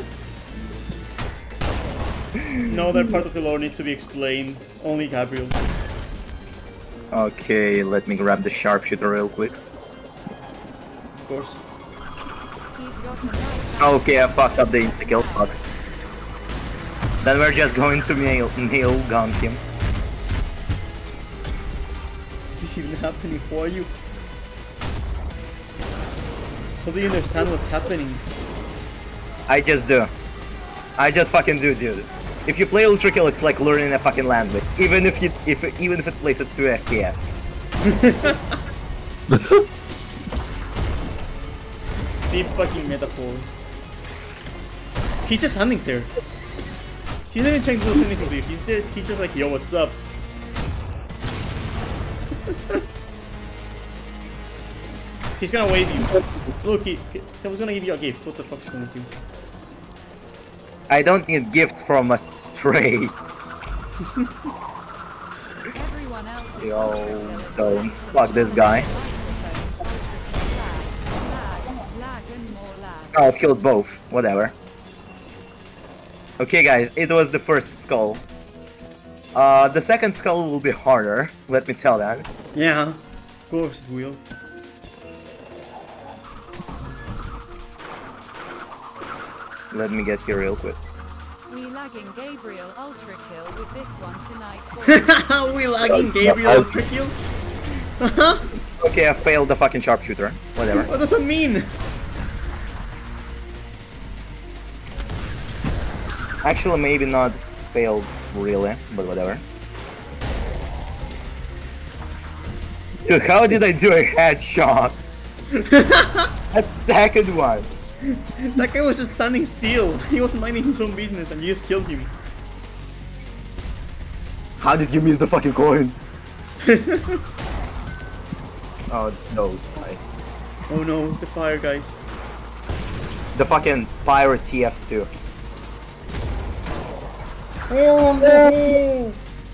No, that part of the lore needs to be explained. Only Gabriel. Okay, let me grab the sharpshooter real quick. Of course. Okay, I fucked up the insta-kill, fuck. Then we're just going to nail gun him. This even happening? Who are you? How do you understand what's happening? I just do. I just fucking do, dude. If you play ULTRAKILL, it's like learning a fucking language. Even if it plays at 2 FPS. Deep fucking metaphor. He's just standing there. He's not even trying to do anything to you. He's just like, yo, what's up? He's gonna wave you. Look, he was gonna give you a gift. What the fuck's wrong with you? I don't need gift from a stray. Yo, don't fuck this guy. Oh, I've killed both. Whatever. Okay, guys, it was the first skull. The second skull will be harder. Let me tell that. Yeah, of course it will. Let me get here real quick. We lagging Gabriel ULTRAKILL with this one tonight. We lagging Gabriel ULTRAKILL? Okay, I failed the fucking sharpshooter. Whatever. What does that mean? Actually, maybe not failed really, but whatever. Dude, how did I do a headshot? A second one. That guy was just standing still. He was minding his own business and you just killed him. How did you miss the fucking coin? Oh no, guys. Oh no, the fire guys. The fucking pirate TF2. Oh no!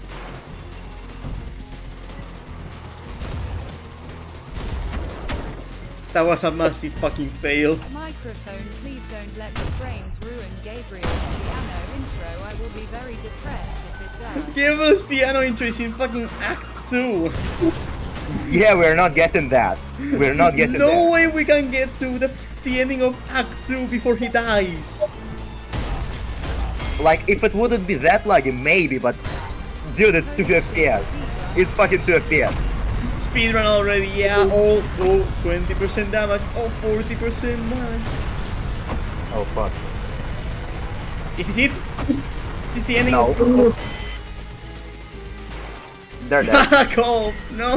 That was a massive fucking fail. Microphone, please don't let the frames ruin Gabriel's piano intro. I will be very depressed if it does. Gabriel's piano intro is in fucking Act 2. Yeah, we're not getting that. We're not getting that. No way we can get to the ending of Act 2 before he dies. Like, if it wouldn't be that laggy, maybe, but... Dude, it's 2 FPS. It's fucking 2 FPS. Speedrun already, yeah. Oh, 20% damage. Oh, 40% damage. Oh, fuck. Is this it? Is this the ending? No. They're dead. Cold. No.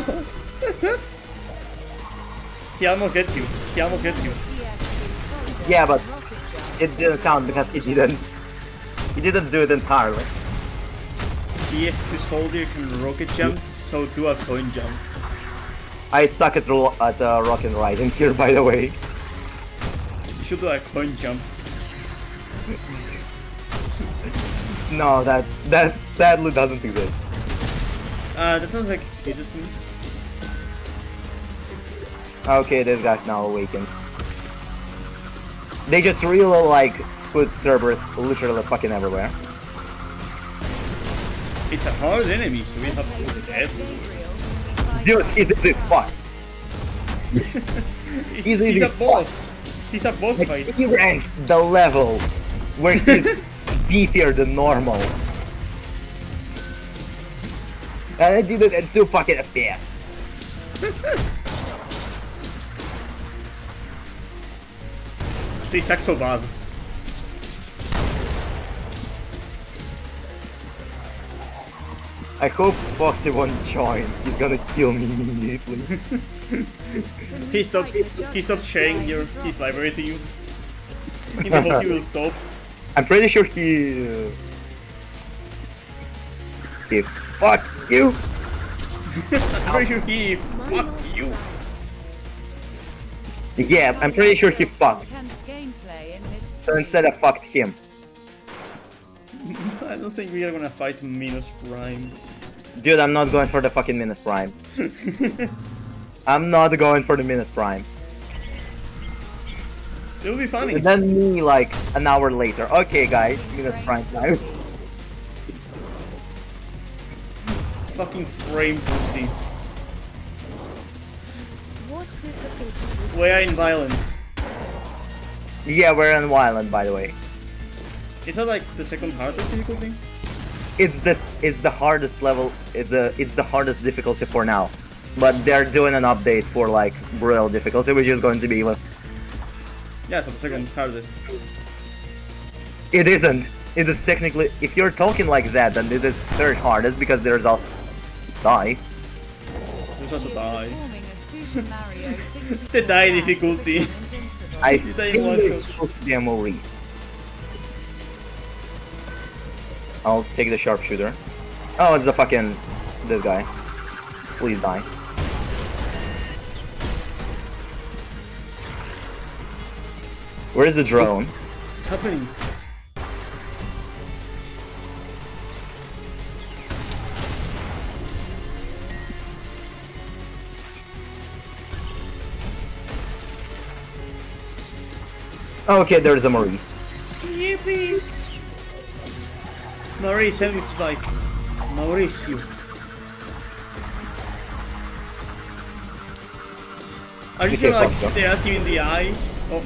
He almost gets you. He almost gets you. Yeah, but it didn't count because he didn't do it entirely. TF2 soldier can rocket jump, so do a coin jump. I stuck at rock and ride in here, by the way. should do a coin jump. No, that sadly doesn't exist. That sounds like excuses to me. Okay, this guy's now awakened. They just really like put servers literally fucking everywhere. It's a hard enemy, so we have to do it. Dude, he's this fuck. He's a boss. He's a boss fight. He ranked the level where he's beefier than normal. And I did it at 2 fucking FPS. They suck so bad. I hope Foxy won't join. He's gonna kill me immediately. He stops sharing his library to you. In the hope he will stop. I'm pretty sure he fuck you. I'm pretty sure he fuck you. Yeah, I'm pretty sure he fucked. So instead I fucked him. I don't think we are gonna fight Minus Prime. Dude, I'm not going for the fucking Minus Prime. I'm not going for the Minus Prime. It'll be funny. And then me like an hour later. Okay guys, Minus Prime time. Fucking frame pussy. What did the bitch We are in Violent. Yeah, we're in Violent, by the way. Is that like the second hardest difficulty? It's the hardest level. It's the hardest difficulty for now. But they're doing an update for like real difficulty, which is going to be even. Yeah, so the second hardest. It isn't. It is technically. If you're talking like that, then it is third hardest because there's also die. There's also die. The die difficulty. I think it's supposed to be a Maurice. I'll take the sharpshooter. Oh, it's the fucking this guy. Please die. Where's the drone? What's happening? Okay, there's a Maurice. Yippee! Maurice, help me to life. Mauricio. Are you gonna like stare at him in the eye? Oh.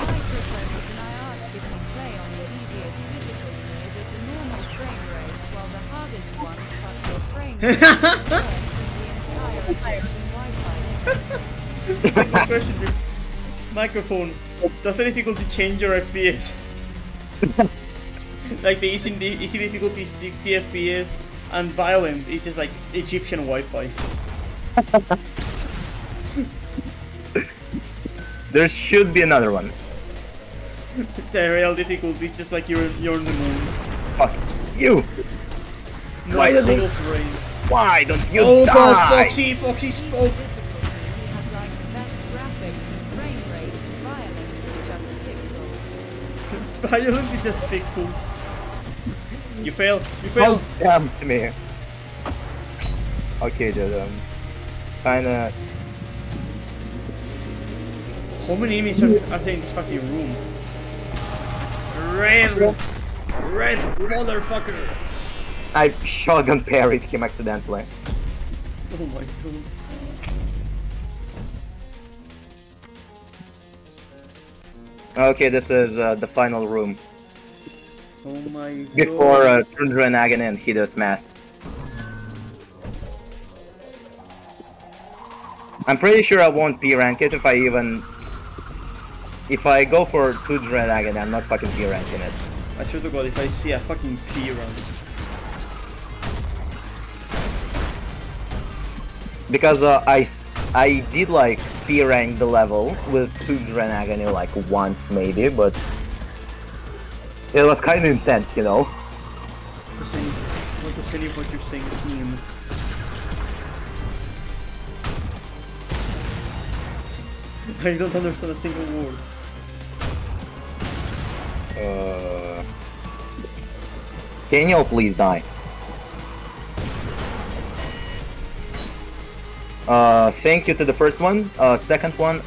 Second question, dude. Microphone. Does the difficulty change your FPS? Like the easy difficulty is 60 FPS and Violent is just like Egyptian Wi-Fi. There should be another one. The real difficulty is just like you're on the moon. Fuck you! No Why single frame. Why don't you Oh die? god, Foxy spoke! Violent is just pixels. You fail. You fail. Oh, damn me. Okay, dude. Kinda. How many enemies are there in this fucking room? Red motherfucker! I shotgun parried him accidentally. Oh my god. Okay, this is the final room. Oh my god. Before Tundra and Agony and Hideous Mass. I'm pretty sure I won't P-rank it if I go for Tundra and Agony, I'm not fucking P-ranking it. I swear to god, if I see a fucking P run. Because I did like P-rank the level with Tundra and Agony like once maybe, but it was kind of intense, you know. To say what you're saying, team. I don't understand a single word. Can you please die? Thank you to the first one. Second one,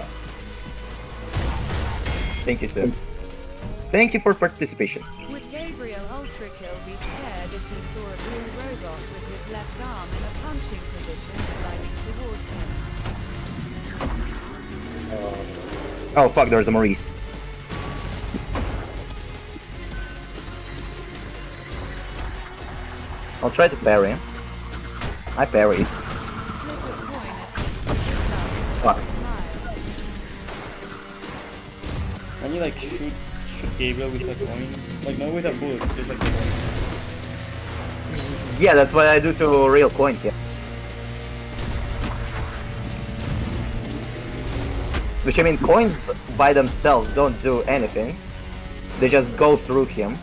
thank you too. Thank you for participation. Would Gabriel ULTRAKILL be scared if he saw a blue robot with his left arm in a punching position sliding towards him? Oh fuck, there's a Maurice. I'll try to parry him. I parried. Fuck. Can you like shoot Gabriel with a coin? Like not with a bullet, just like a coin. Yeah, that's what I do to real coins, yeah. Which I mean, coins by themselves don't do anything. They just go through him.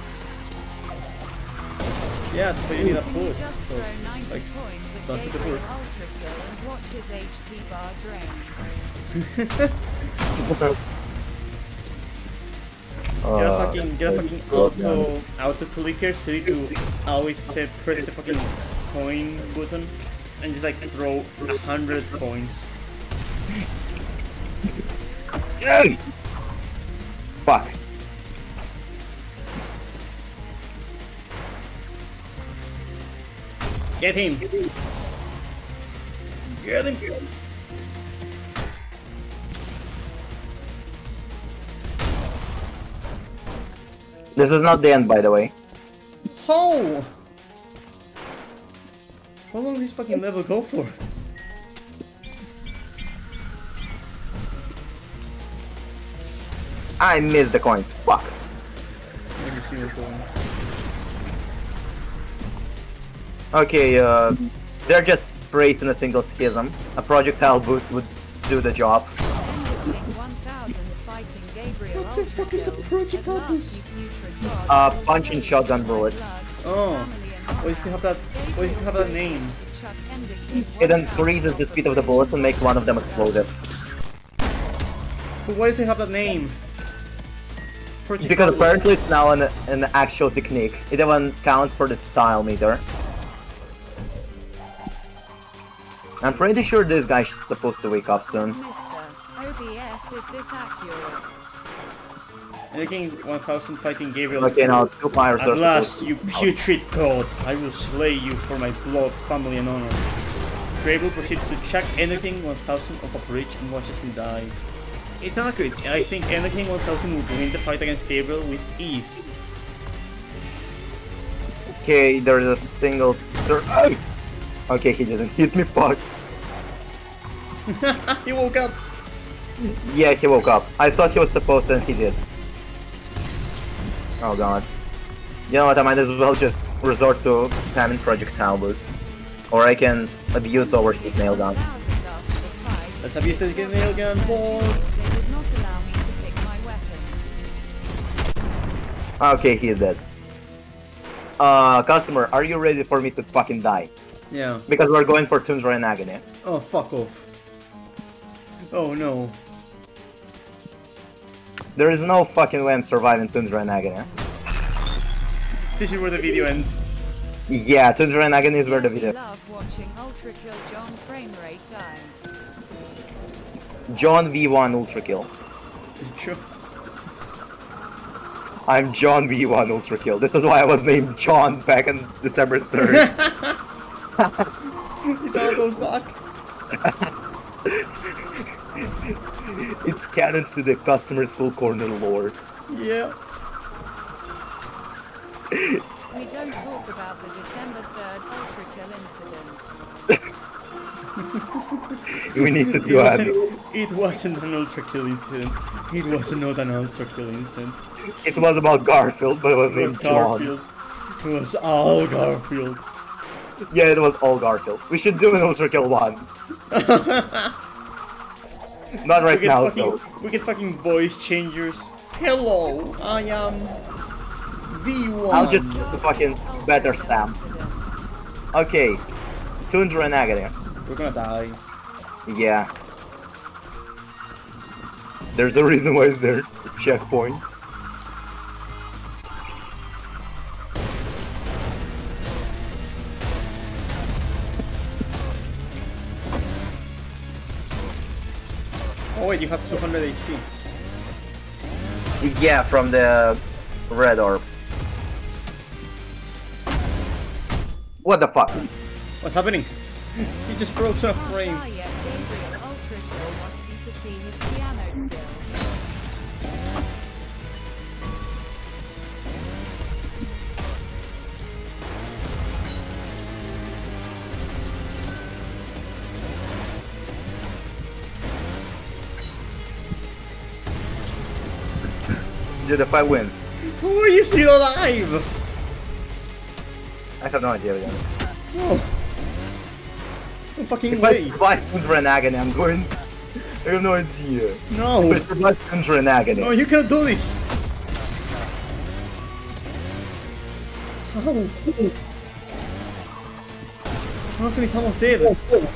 Yeah, so you need a bullet. Just So, throw 90 like, points at don't hit the Gabriel bullet. ULTRAKILL and watch his HP bar drain. Get a fucking auto clicker so you to always press the fucking coin button and just like throw 100 coins. Yay! Fuck. Get him! Get him! This is not the end, by the way. How? How long does this fucking level go for? I missed the coins. Fuck. Never seen this one. Okay, they're just sprayed in a single schism. A projectile boost would do the job. What the fuck is a projectile boost? Punch and shotgun bullets. Oh, why does it have that? Why does it have that name? It increases the speed of the bullets and makes one of them explosive. But why does it have that name? Projectile Because boost. apparently it's now an actual technique. It even counts for the style meter. I'm pretty sure this guy's supposed to wake up soon. OBS, is this accurate? Anything 1000 fighting Gabriel. Okay, now two pirates At are last, supposed you putrid god, I will slay you for my blood, family, and honor. Gabriel proceeds to chuck anything 1000 off a bridge and watches him die. It's not accurate. I think anything 1000 would win the fight against Gabriel with ease. Okay, there's a single... Okay, he didn't hit me, fuck. He woke up! Yeah, he woke up. I thought he was supposed to and he did. Oh god. You know what, I might as well just resort to spamming projectile boost. Or I can abuse overheat nail gun. Let's abuse this nail gun, boy! They would not allow me to pick my weapons. Okay, he is dead. Customer, are you ready for me to fucking die? Yeah. Because we're going for Tundra and Agony. Oh, fuck off. Oh no. There is no fucking way I'm surviving Tundra and Agony. This is where the video ends. Yeah, Tundra and Agony is where the video... Love watching ULTRAKILL John framerate die. John V1 ULTRAKILL. Sure. I'm John V1 ULTRAKILL. This is why I was named John back on December 3rd. It all goes back. It's canon to the customer's full corner lore. Yeah. We don't talk about the December 3rd ULTRAKILL incident. We need to do it. It wasn't an ULTRAKILL incident. It was not an ULTRAKILL incident. It was about Garfield, but it was It named was John. Garfield. It was all Garfield. Yeah, it was all Garfield. We should do an ULTRAKILL 1. Not right now, though. We get fucking voice changers. Hello, I am V1. I'll just do the fucking better Sam. Okay, Tundra and Agony. We're gonna die. Yeah. There's a reason why there's checkpoint. Oh wait, you have 200 HP. Yeah, from the red orb. What the fuck? What's happening? He just froze on a frame. Gabriel ULTRAKILL wants you to see his piano skill. Dude, if I win. How are you still alive? I have no idea again. Oh. No fucking If way. I survive under an agony, I'm going. I have no idea. No. If I survive under an agony. No, you cannot do this. Oh. Nothing is almost dead.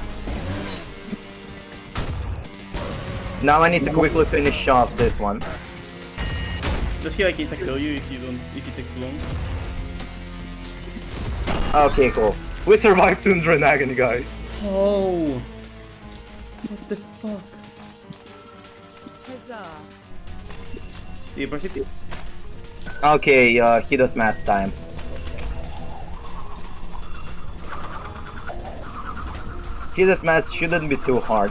Now I need to quickly finish off this one. Does he like insta-kill you if you take too long? Okay, cool. We survived under an agony, guys. Oh. What the fuck? Huzzah. Do you press it? Okay, Hido's math time. Hido's math shouldn't be too hard.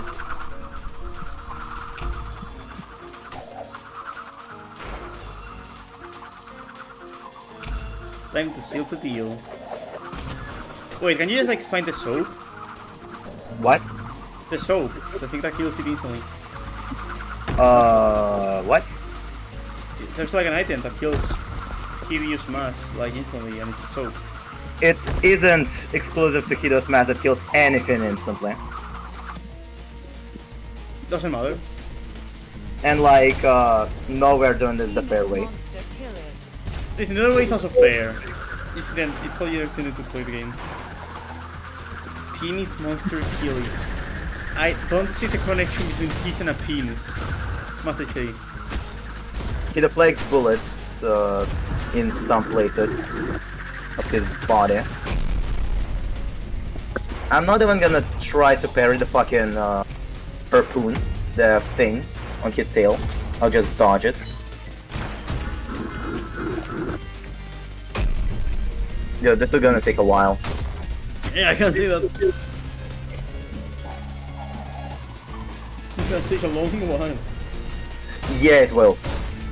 Time to seal the deal. Wait, can you just like find the soap? What? The soap, the thing that kills it instantly. What? There's like an item that kills Hideous Mass like instantly, and it's a soap. It isn't exclusive to Hido's math, it kills anything instantly. Doesn't matter. And like, nowhere doing this the fair way. Monster, kill it. This in other way is also fair. It's how you intended to play the game. Penis monster killing. I don't see the connection between penis and a penis, must I say. Hido plagues bullets in some places of his body. I'm not even gonna try to parry the fucking harpoon, the thing on his tail. I'll just dodge it. Yo, this is gonna take a while. Yeah, I can see that. It's gonna take a long while. Yeah, it will.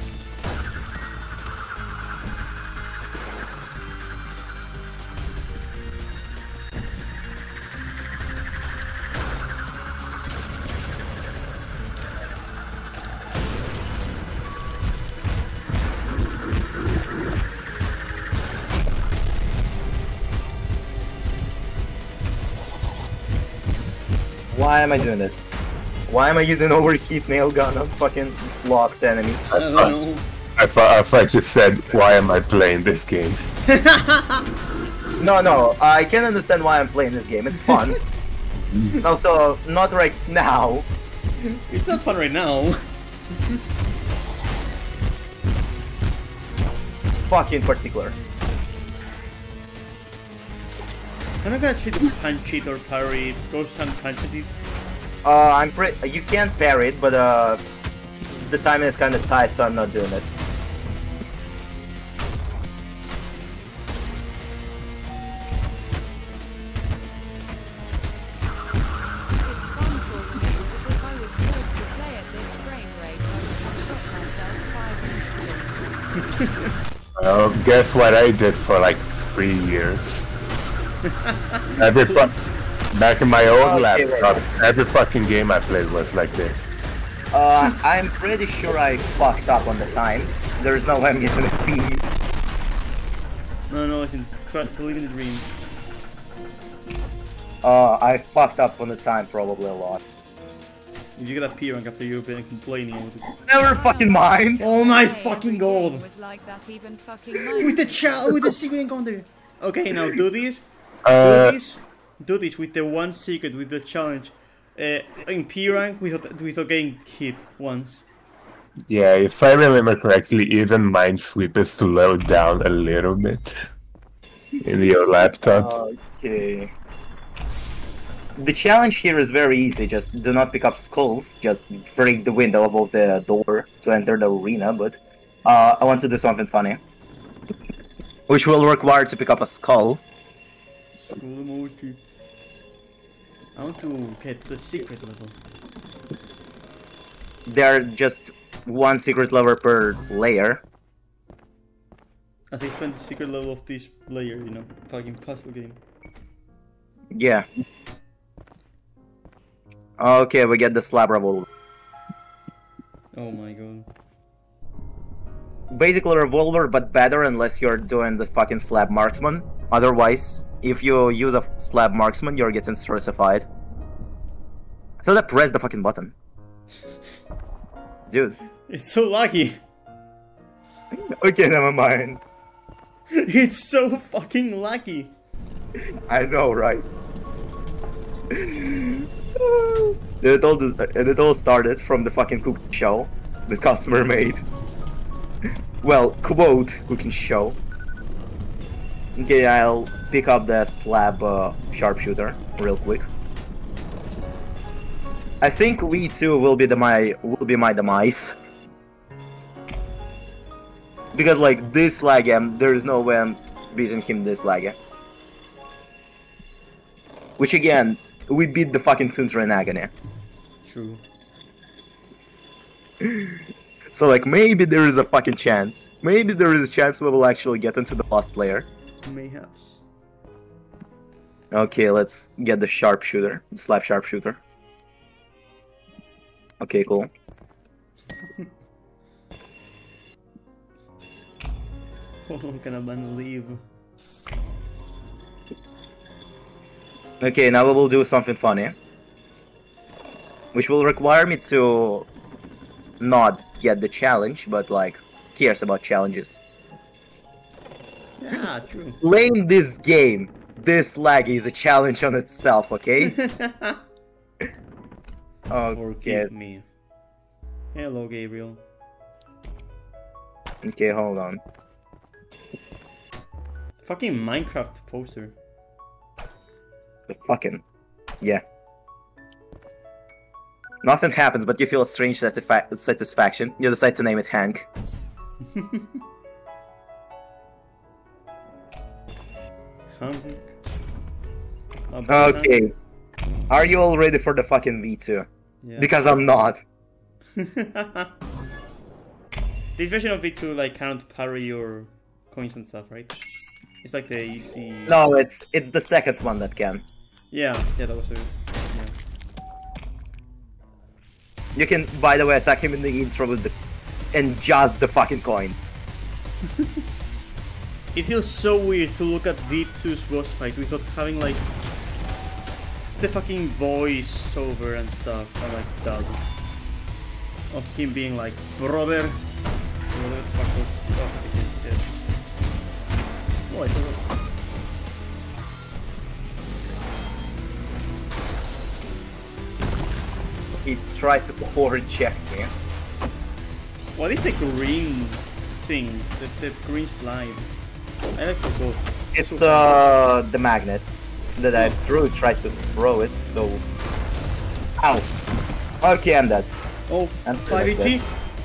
Why am I doing this? Why am I using overheat nail gun on fucking locked enemies? I don't know. I thought you said, why am I playing this game? No, I can understand why I'm playing this game. It's fun. Also, not right now. It's not fun right now. Fuck in particular. I'm not gonna try to punch it or parry it. Goes and punches it. You can parry it, but the timing is kind of tight, so I'm not doing it. Well, guess what I did for like 3 years? Back in my old laptop, every fucking game I played was like this. I'm pretty sure I fucked up on the time. There's no way I'm getting a P. No, it's in believe in the dream. I fucked up on the time probably a lot. If you get a P rank after you've been complaining. Never fucking mind! Oh my fucking god! Was like that even fucking With the civilian counter! Okay, now do this. Do this with the one secret, with the challenge. In P rank without getting hit once. Yeah, if I remember correctly, even Minesweep is slowed down a little bit in your laptop. Okay. the challenge here is very easy. Just do not pick up skulls. Just break the window above the door to enter the arena. But I want to do something funny, which will require to pick up a skull. I want to get to the secret level. There are just one secret level per layer. I think spend the secret level of this layer, you know, fucking puzzle game. Yeah. Okay, we get the slab revolver. Oh my god. Basically revolver, but better unless you're doing the fucking slab marksman. Otherwise, if you use a slab marksman, you're getting stressified. So I press the fucking button. Dude. It's so lucky. Okay, never mind. It's so fucking lucky. I know, right? It all started from the fucking cooking show the customer made. Well, quote cooking show. Okay, I'll pick up the slab sharpshooter real quick. I think V2 will be my demise. Because like this laggy, there is no way I'm beating him this laggy. Which again, we beat the fucking Tundra in agony. True. So like maybe there is a fucking chance. Maybe there is a chance we will actually get into the last player. Mayhaps. Okay, let's get the sharpshooter, the slab sharpshooter. Okay, cool. Oh, can I leave? Okay, now we will do something funny. Which will require me to not get the challenge, but like, cares about challenges. Yeah, true. Playing this game, this laggy is a challenge on itself, okay? Okay. Forgive me. Hello, Gabriel. Okay, hold on. Fucking Minecraft poster. The fucking... Yeah. Nothing happens, but you feel a strange satisfaction. You decide to name it Hank. Hank. Okay. Are you all ready for the fucking V2? Yeah. Because I'm not. This version of V2 like can't parry your coins and stuff, right? It's like the easy... No, it's the second one that can. Yeah, that was it. Yeah. You can, by the way, attack him in the intro with the... and just the fucking coins. It feels so weird to look at V2's boss fight without having like the fucking voice over and stuff and like that. Of him being like, brother. Whatever the fuck it is. Oh, I forgot. He tried to forward check me. What is the green thing? The green slide? I like to go. It's the magnet that I tried to throw it, so... Ow! Okay, I'm dead. Oh, I'm 580?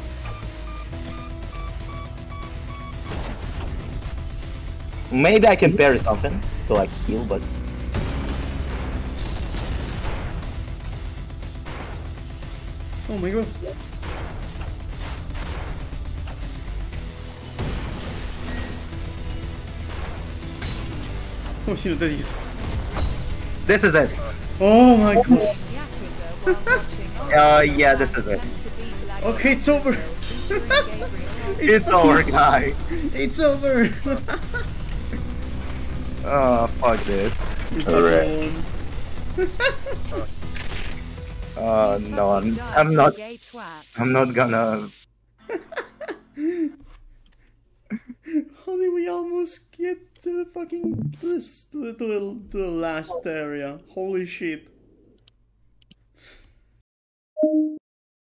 Maybe I can parry something to like heal, but... Oh my god. Oh shit, that is... This is it! Oh my god. Yeah, this is it. Okay, it's over. It's over, guy. It's over. Oh, fuck this. Alright. No, I'm not gonna... How did we almost get to the fucking... to the last area? Holy shit.